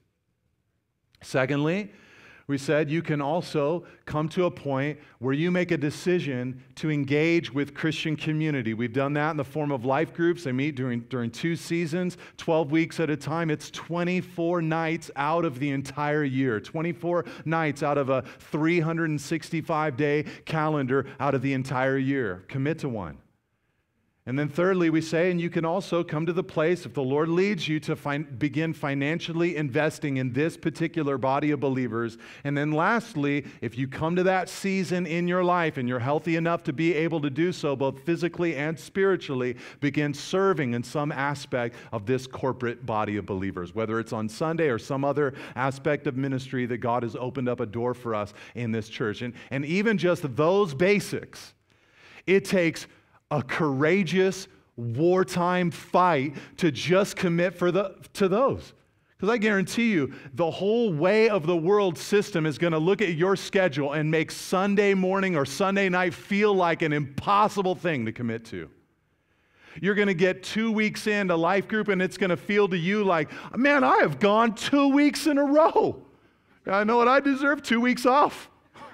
S5: Secondly, we said you can also come to a point where you make a decision to engage with Christian community. We've done that in the form of life groups. They meet during, during two seasons, twelve weeks at a time. It's twenty-four nights out of the entire year, twenty-four nights out of a three hundred sixty-five day calendar out of the entire year. Commit to one. And then thirdly, we say, and you can also come to the place, if the Lord leads you, to fin- begin financially investing in this particular body of believers. And then lastly, if you come to that season in your life and you're healthy enough to be able to do so, both physically and spiritually, begin serving in some aspect of this corporate body of believers, whether it's on Sunday or some other aspect of ministry that God has opened up a door for us in this church. And, and even just those basics, it takes a courageous wartime fight to just commit for the, to those. Because I guarantee you, the whole way of the world system is going to look at your schedule and make Sunday morning or Sunday night feel like an impossible thing to commit to. You're going to get two weeks into life group and it's going to feel to you like, man, I have gone two weeks in a row. I know what I deserve, two weeks off.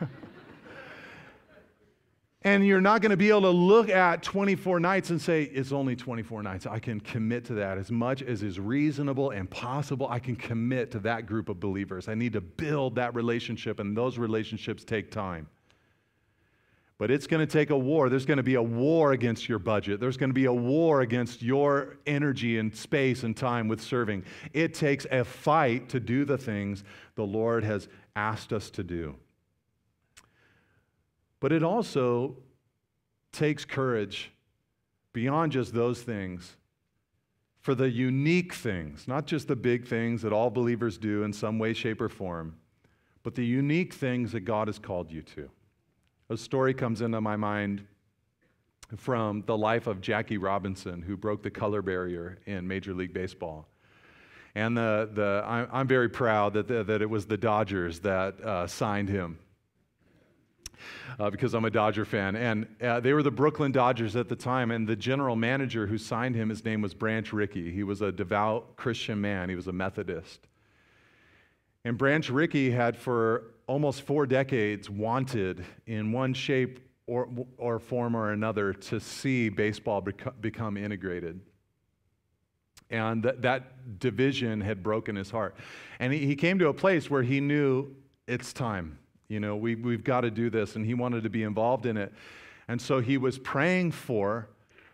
S5: And you're not going to be able to look at twenty-four nights and say, it's only twenty-four nights. I can commit to that as much as is reasonable and possible. I can commit to that group of believers. I need to build that relationship, and those relationships take time. But it's going to take a war. There's going to be a war against your budget. There's going to be a war against your energy and space and time with serving. It takes a fight to do the things the Lord has asked us to do. But it also takes courage beyond just those things for the unique things, not just the big things that all believers do in some way, shape, or form, but the unique things that God has called you to. A story comes into my mind from the life of Jackie Robinson, who broke the color barrier in Major League Baseball. And the, the, I'm very proud that, the, that it was the Dodgers that uh, signed him. uh, because I'm a Dodger fan. And uh, they were the Brooklyn Dodgers at the time, and the general manager who signed him, his name was Branch Rickey. He was a devout Christian man. He was a Methodist. And Branch Rickey had for almost four decades wanted in one shape or, or form or another to see baseball bec- become integrated. And th- that division had broken his heart. And he, he came to a place where he knew it's time. You know, we, we've got to do this, and he wanted to be involved in it. And so he was praying for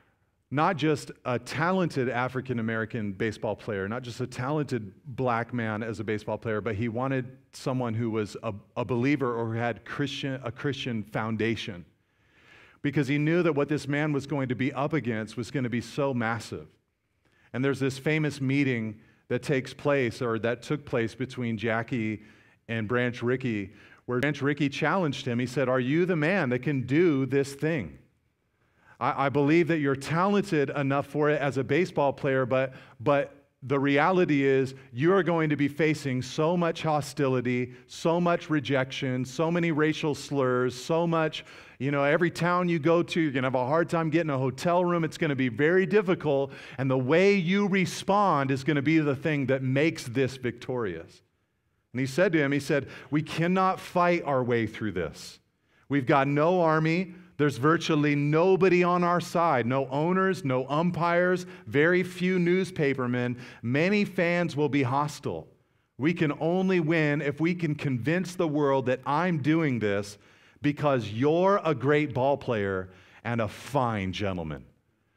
S5: not just a talented African-American baseball player, not just a talented black man as a baseball player, but he wanted someone who was a, a believer or who had Christian, a Christian foundation. Because he knew that what this man was going to be up against was going to be so massive. And there's this famous meeting that takes place, or that took place between Jackie and Branch Rickey, where Branch Rickey challenged him. He said, "Are you the man that can do this thing? I, I believe that you're talented enough for it as a baseball player, but, but the reality is you are going to be facing so much hostility, so much rejection, so many racial slurs, so much, you know, every town you go to, you're going to have a hard time getting a hotel room. It's going to be very difficult, and the way you respond is going to be the thing that makes this victorious." And he said to him, he said, "We cannot fight our way through this. We've got no army. There's virtually nobody on our side. No owners, no umpires, very few newspapermen. Many fans will be hostile. We can only win if we can convince the world that I'm doing this because you're a great ball player and a fine gentleman."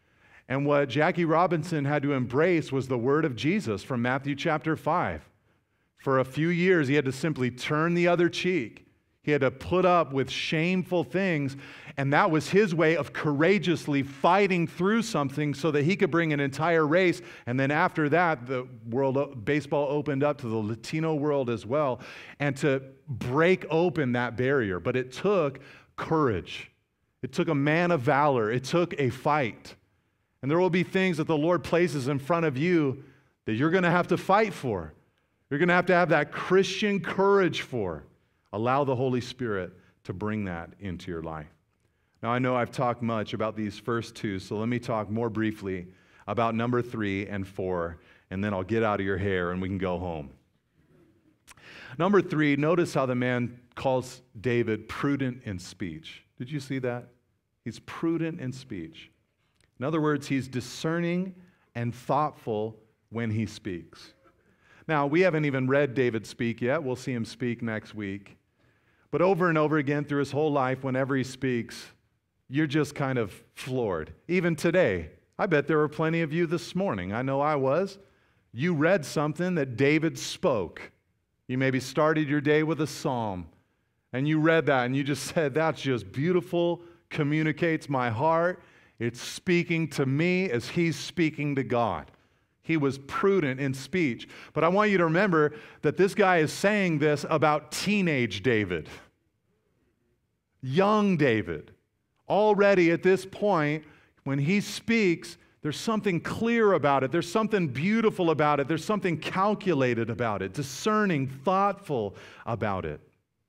S5: And what Jackie Robinson had to embrace was the word of Jesus from Matthew chapter five. For a few years, he had to simply turn the other cheek. He had to put up with shameful things, and that was his way of courageously fighting through something so that he could bring an entire race. And then after that, the world baseball opened up to the Latino world as well, and to break open that barrier. But it took courage. It took a man of valor. It took a fight. And there will be things that the Lord places in front of you that you're going to have to fight for. You're going to have to have that Christian courage for. Allow the Holy Spirit to bring that into your life. Now, I know I've talked much about these first two, so let me talk more briefly about number three and four, and then I'll get out of your hair and we can go home. Number three, notice how the man calls David prudent in speech. Did you see that? He's prudent in speech. In other words, he's discerning and thoughtful when he speaks. Now, we haven't even read David speak yet. We'll see him speak next week. But over and over again through his whole life, whenever he speaks, you're just kind of floored. Even today, I bet there were plenty of you this morning. I know I was. You read something that David spoke. You maybe started your day with a psalm, and you read that, and you just said, "That's just beautiful, communicates my heart. It's speaking to me as he's speaking to God." He was prudent in speech. But I want you to remember that this guy is saying this about teenage David, young David. Already at this point, when he speaks, there's something clear about it. There's something beautiful about it. There's something calculated about it, discerning, thoughtful about it.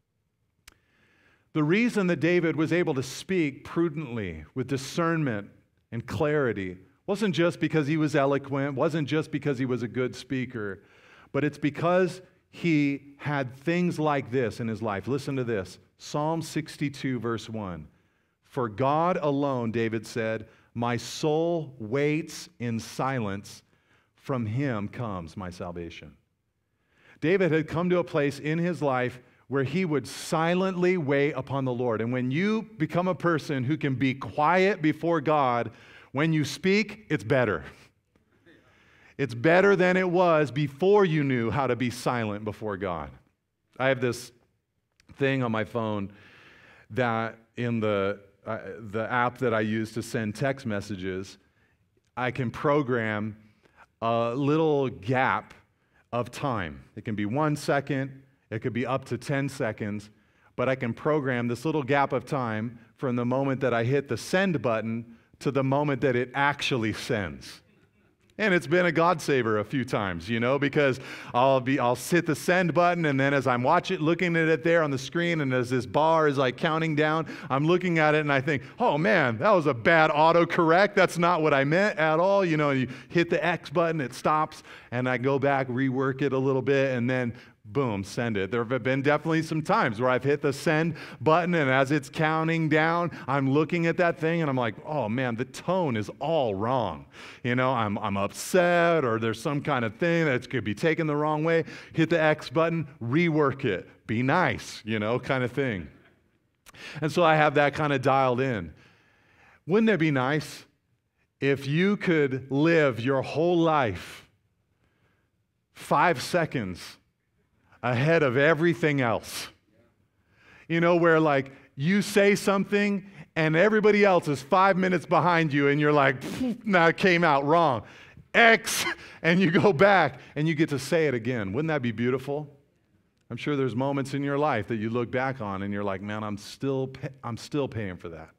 S5: The reason that David was able to speak prudently with discernment and clarity wasn't just because he was eloquent, wasn't just because he was a good speaker, but it's because he had things like this in his life. Listen to this. Psalm sixty-two, verse one. "For God alone," David said, "my soul waits in silence. From him comes my salvation." David had come to a place in his life where he would silently wait upon the Lord. And when you become a person who can be quiet before God, when you speak, it's better. It's better than it was before you knew how to be silent before God. I have this thing on my phone that in the, uh, the app that I use to send text messages, I can program a little gap of time. It can be one second, it could be up to ten seconds, but I can program this little gap of time from the moment that I hit the send button to the moment that it actually sends. And it's been a God saver a few times, you know, because I'll be, I'll hit the send button, and then as I'm watching, looking at it there on the screen, and as this bar is like counting down, I'm looking at it and I think, oh man, that was a bad autocorrect. That's not what I meant at all. You know, you hit the X button, it stops, and I go back, rework it a little bit, and then boom, send it. There have been definitely some times where I've hit the send button, and as it's counting down, I'm looking at that thing and I'm like, oh man, the tone is all wrong. You know, I'm, I'm upset, or there's some kind of thing that could be taken the wrong way. Hit the X button, rework it. Be nice, you know, kind of thing. And so I have that kind of dialed in. Wouldn't it be nice if you could live your whole life five seconds ahead of everything else? You know, where like you say something and everybody else is five minutes behind you and you're like, nah, it came out wrong. X, and you go back and you get to say it again. Wouldn't that be beautiful? I'm sure there's moments in your life that you look back on and you're like, man, I'm still, pay- I'm still paying for that.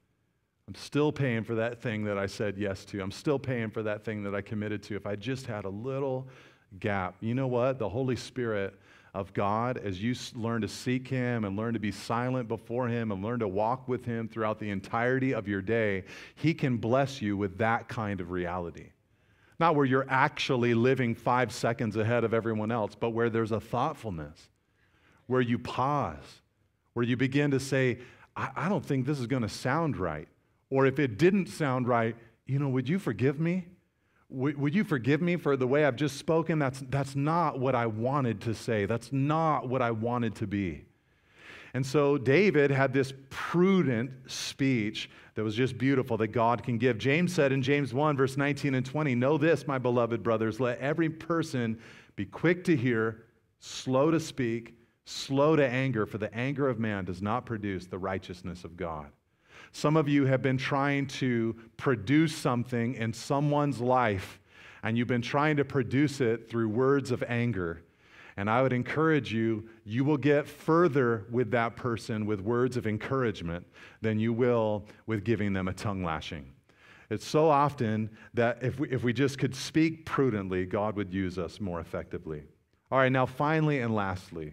S5: I'm still paying for that thing that I said yes to. I'm still paying for that thing that I committed to. If I just had a little gap. You know what? The Holy Spirit of God, as you learn to seek Him and learn to be silent before Him and learn to walk with Him throughout the entirety of your day, He can bless you with that kind of reality. Not where you're actually living five seconds ahead of everyone else, but where there's a thoughtfulness, where you pause, where you begin to say, I, I don't think this is going to sound right. Or if it didn't sound right, you know, would you forgive me? Would you forgive me for the way I've just spoken? That's, that's not what I wanted to say. That's not what I wanted to be. And so David had this prudent speech that was just beautiful that God can give. James said in James one, verse nineteen and twenty, know this, my beloved brothers, let every person be quick to hear, slow to speak, slow to anger, for the anger of man does not produce the righteousness of God. Some of you have been trying to produce something in someone's life, and you've been trying to produce it through words of anger. And I would encourage you, you will get further with that person with words of encouragement than you will with giving them a tongue lashing. It's so often that if we, if we just could speak prudently, God would use us more effectively. All right, now finally and lastly,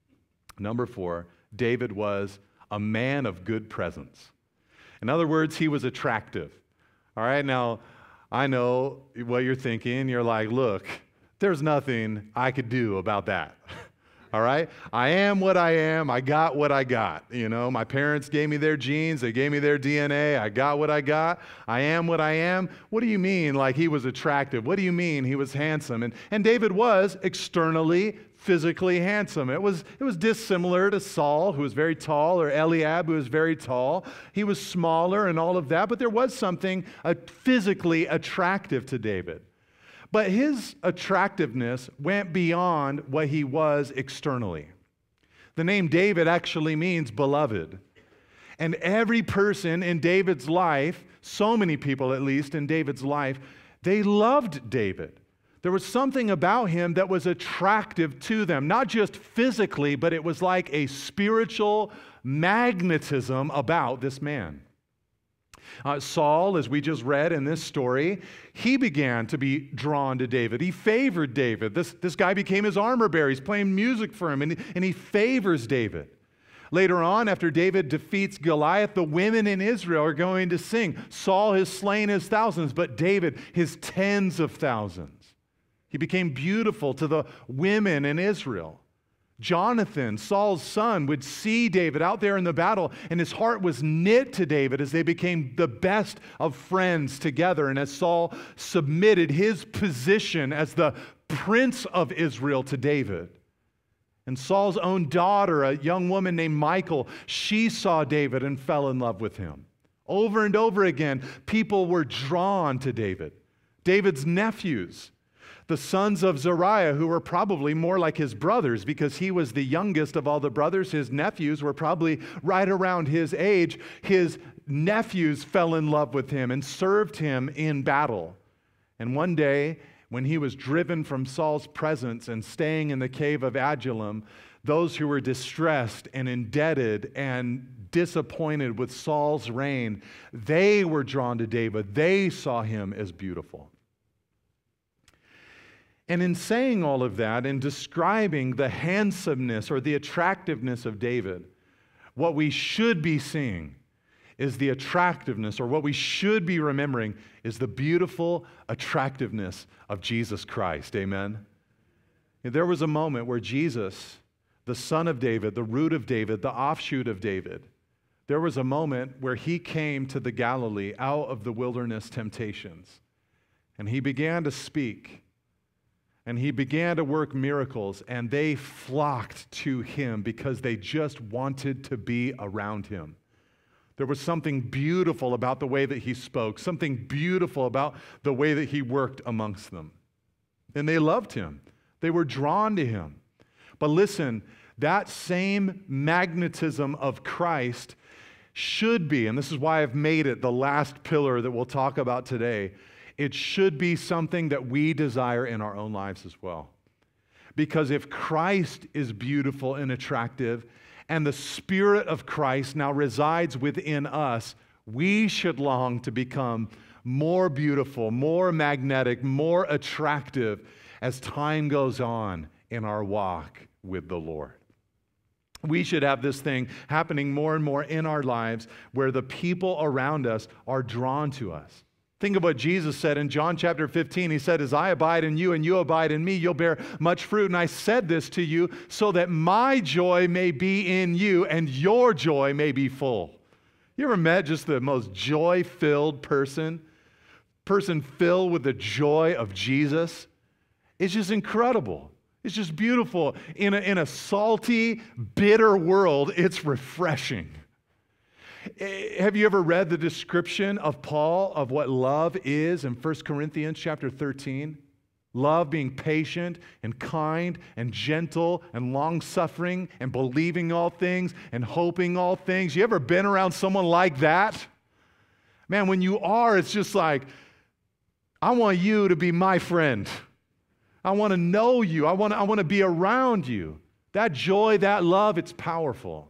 S5: number four, David was a man of good presence. In other words, he was attractive. All right, now, I know what you're thinking. You're like, look, there's nothing I could do about that. All right? I am what I am. I got what I got. You know, my parents gave me their genes. They gave me their D N A. I got what I got. I am what I am. What do you mean, like he was attractive? What do you mean he was handsome? And, and David was externally physically handsome. It was, it was dissimilar to Saul, who was very tall, or Eliab, who was very tall. He was smaller and all of that, but there was something uh, physically attractive to David. But his attractiveness went beyond what he was externally. The name David actually means beloved. And every person in David's life, so many people at least in David's life, they loved David. There was something about him that was attractive to them, not just physically, but it was like a spiritual magnetism about this man. Uh, Saul, as we just read in this story, he began to be drawn to David. He favored David. This, this guy became his armor bearer. He's playing music for him, and, and he favors David. Later on, after David defeats Goliath, the women in Israel are going to sing, Saul has slain his thousands, but David his tens of thousands. He became beautiful to the women in Israel. Jonathan, Saul's son, would see David out there in the battle, and his heart was knit to David as they became the best of friends together. And as Saul submitted his position as the prince of Israel to David. And Saul's own daughter, a young woman named Michal, she saw David and fell in love with him. Over and over again, people were drawn to David. David's nephews, the sons of Zeruiah, who were probably more like his brothers because he was the youngest of all the brothers. His nephews were probably right around his age. His nephews fell in love with him and served him in battle. And one day, when he was driven from Saul's presence and staying in the cave of Adullam, those who were distressed and indebted and disappointed with Saul's reign, they were drawn to David. They saw him as beautiful. And in saying all of that and describing the handsomeness or the attractiveness of David, what we should be seeing is the attractiveness, or what we should be remembering is the beautiful attractiveness of Jesus Christ. Amen? There was a moment where Jesus, the son of David, the root of David, the offshoot of David, there was a moment where he came to the Galilee out of the wilderness temptations, and he began to speak, and he began to work miracles, and they flocked to him because they just wanted to be around him. There was something beautiful about the way that he spoke, something beautiful about the way that he worked amongst them. And they loved him. They were drawn to him. But listen, that same magnetism of Christ should be, and this is why I've made it the last pillar that we'll talk about today, it should be something that we desire in our own lives as well. Because if Christ is beautiful and attractive, and the Spirit of Christ now resides within us, we should long to become more beautiful, more magnetic, more attractive as time goes on in our walk with the Lord. We should have this thing happening more and more in our lives where the people around us are drawn to us. Think of what Jesus said in John chapter fifteen. He said, as I abide in you and you abide in me, you'll bear much fruit. And I said this to you so that my joy may be in you and your joy may be full. You ever met just the most joy-filled person? Person filled with the joy of Jesus? It's just incredible. It's just beautiful. In a, in a salty, bitter world, it's refreshing. Have you ever read the description of Paul of what love is in First Corinthians chapter thirteen? Love being patient and kind and gentle and long-suffering and believing all things and hoping all things. You ever been around someone like that? Man, when you are, it's just like, I want you to be my friend. I want to know you. I want to, I want to be around you. That joy, that love, it's powerful.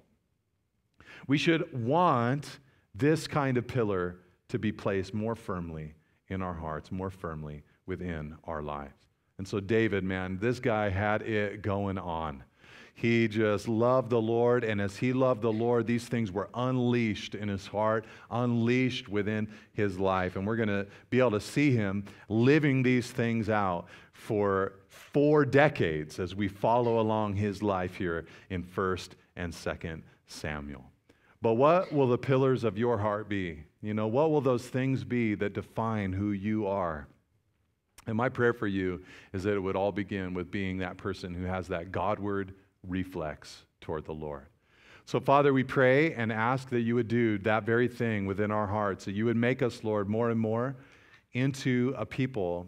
S5: We should want this kind of pillar to be placed more firmly in our hearts, more firmly within our lives. And so David, man, this guy had it going on. He just loved the Lord, and as he loved the Lord, these things were unleashed in his heart, unleashed within his life. And we're going to be able to see him living these things out for four decades as we follow along his life here in First and Second Samuel. But what will the pillars of your heart be? You know, what will those things be that define who you are? And my prayer for you is that it would all begin with being that person who has that Godward reflex toward the Lord. So, Father, we pray and ask that you would do that very thing within our hearts, that you would make us, Lord, more and more into a people,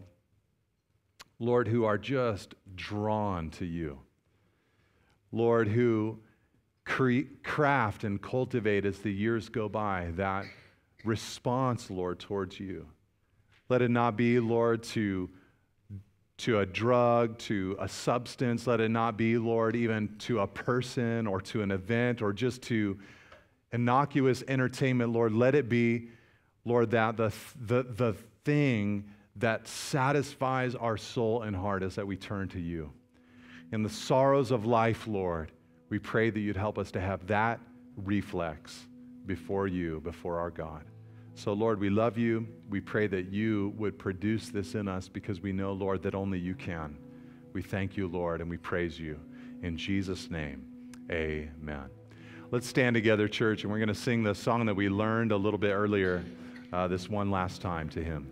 S5: Lord, who are just drawn to you. Lord, who cre- craft and cultivate as the years go by that response, Lord, towards you. Let it not be, Lord, to, to a drug, to a substance. Let it not be, Lord, even to a person or to an event or just to innocuous entertainment. Lord, let it be, Lord, that the, the, the thing that satisfies our soul and heart is that we turn to you. In the sorrows of life, Lord, we pray that you'd help us to have that reflex before you, before our God. So, Lord, we love you. We pray that you would produce this in us because we know, Lord, that only you can. We thank you, Lord, and we praise you. In Jesus' name, amen. Let's stand together, church, and we're going to sing the song that we learned a little bit earlier, uh, this one last time to him.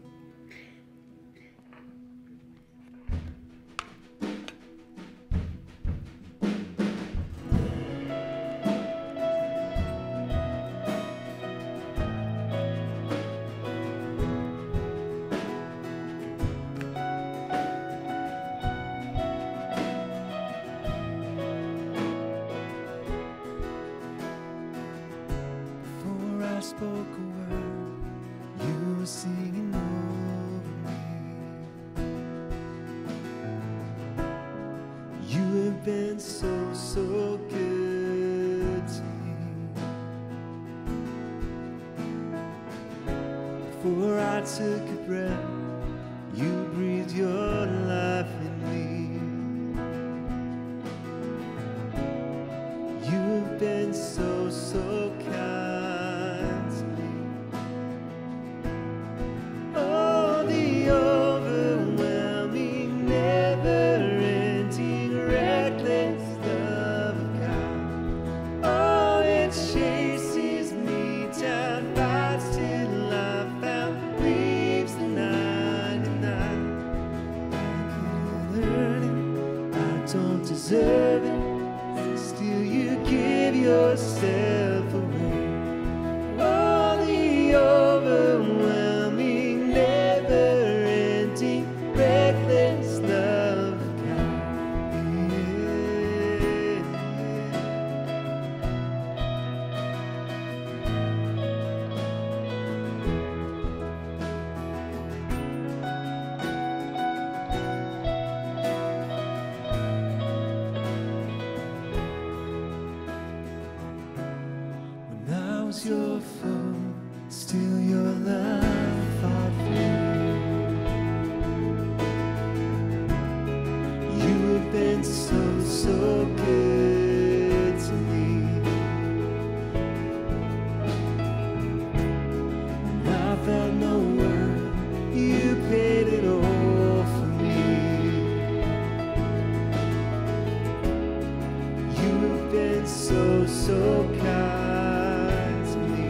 S6: Before I took a breath,
S1: You breathed your life in me. You've been so, so kind to me. Oh, the overwhelming, never-ending, reckless love of God. Oh, it chases me down, fights till I found, leaves the ninety-nine. I could earn it, I don't deserve it, still you give yourself away. Oh, the overwhelming, never-ending, reckless love of God. When I was your foe, still your love fought for me. You have been so, so good to me. When I found no word, you paid it all for me. You have been so, so kind to me.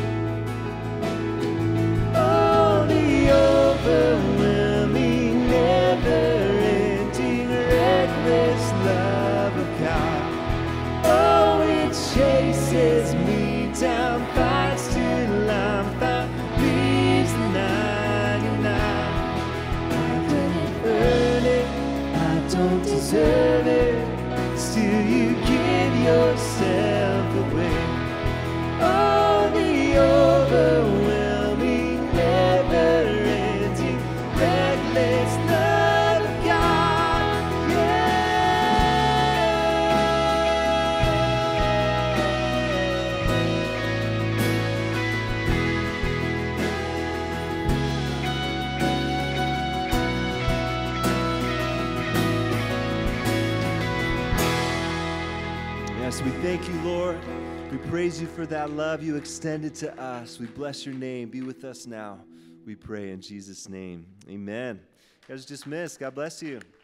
S1: Oh, the overwhelming, never-ending, reckless love of God. Oh, it chases me down, fights till I'm found, leaves the ninety-nine. I didn't earn it, I don't deserve it, still you give yourself away. Oh, the overwhelming, never-ending, reckless love of God. Yes, we thank you, Lord. We praise you for that love you extended to us. We bless your name. Be with us now. We pray in Jesus' name. Amen. You guys are dismissed. God bless you.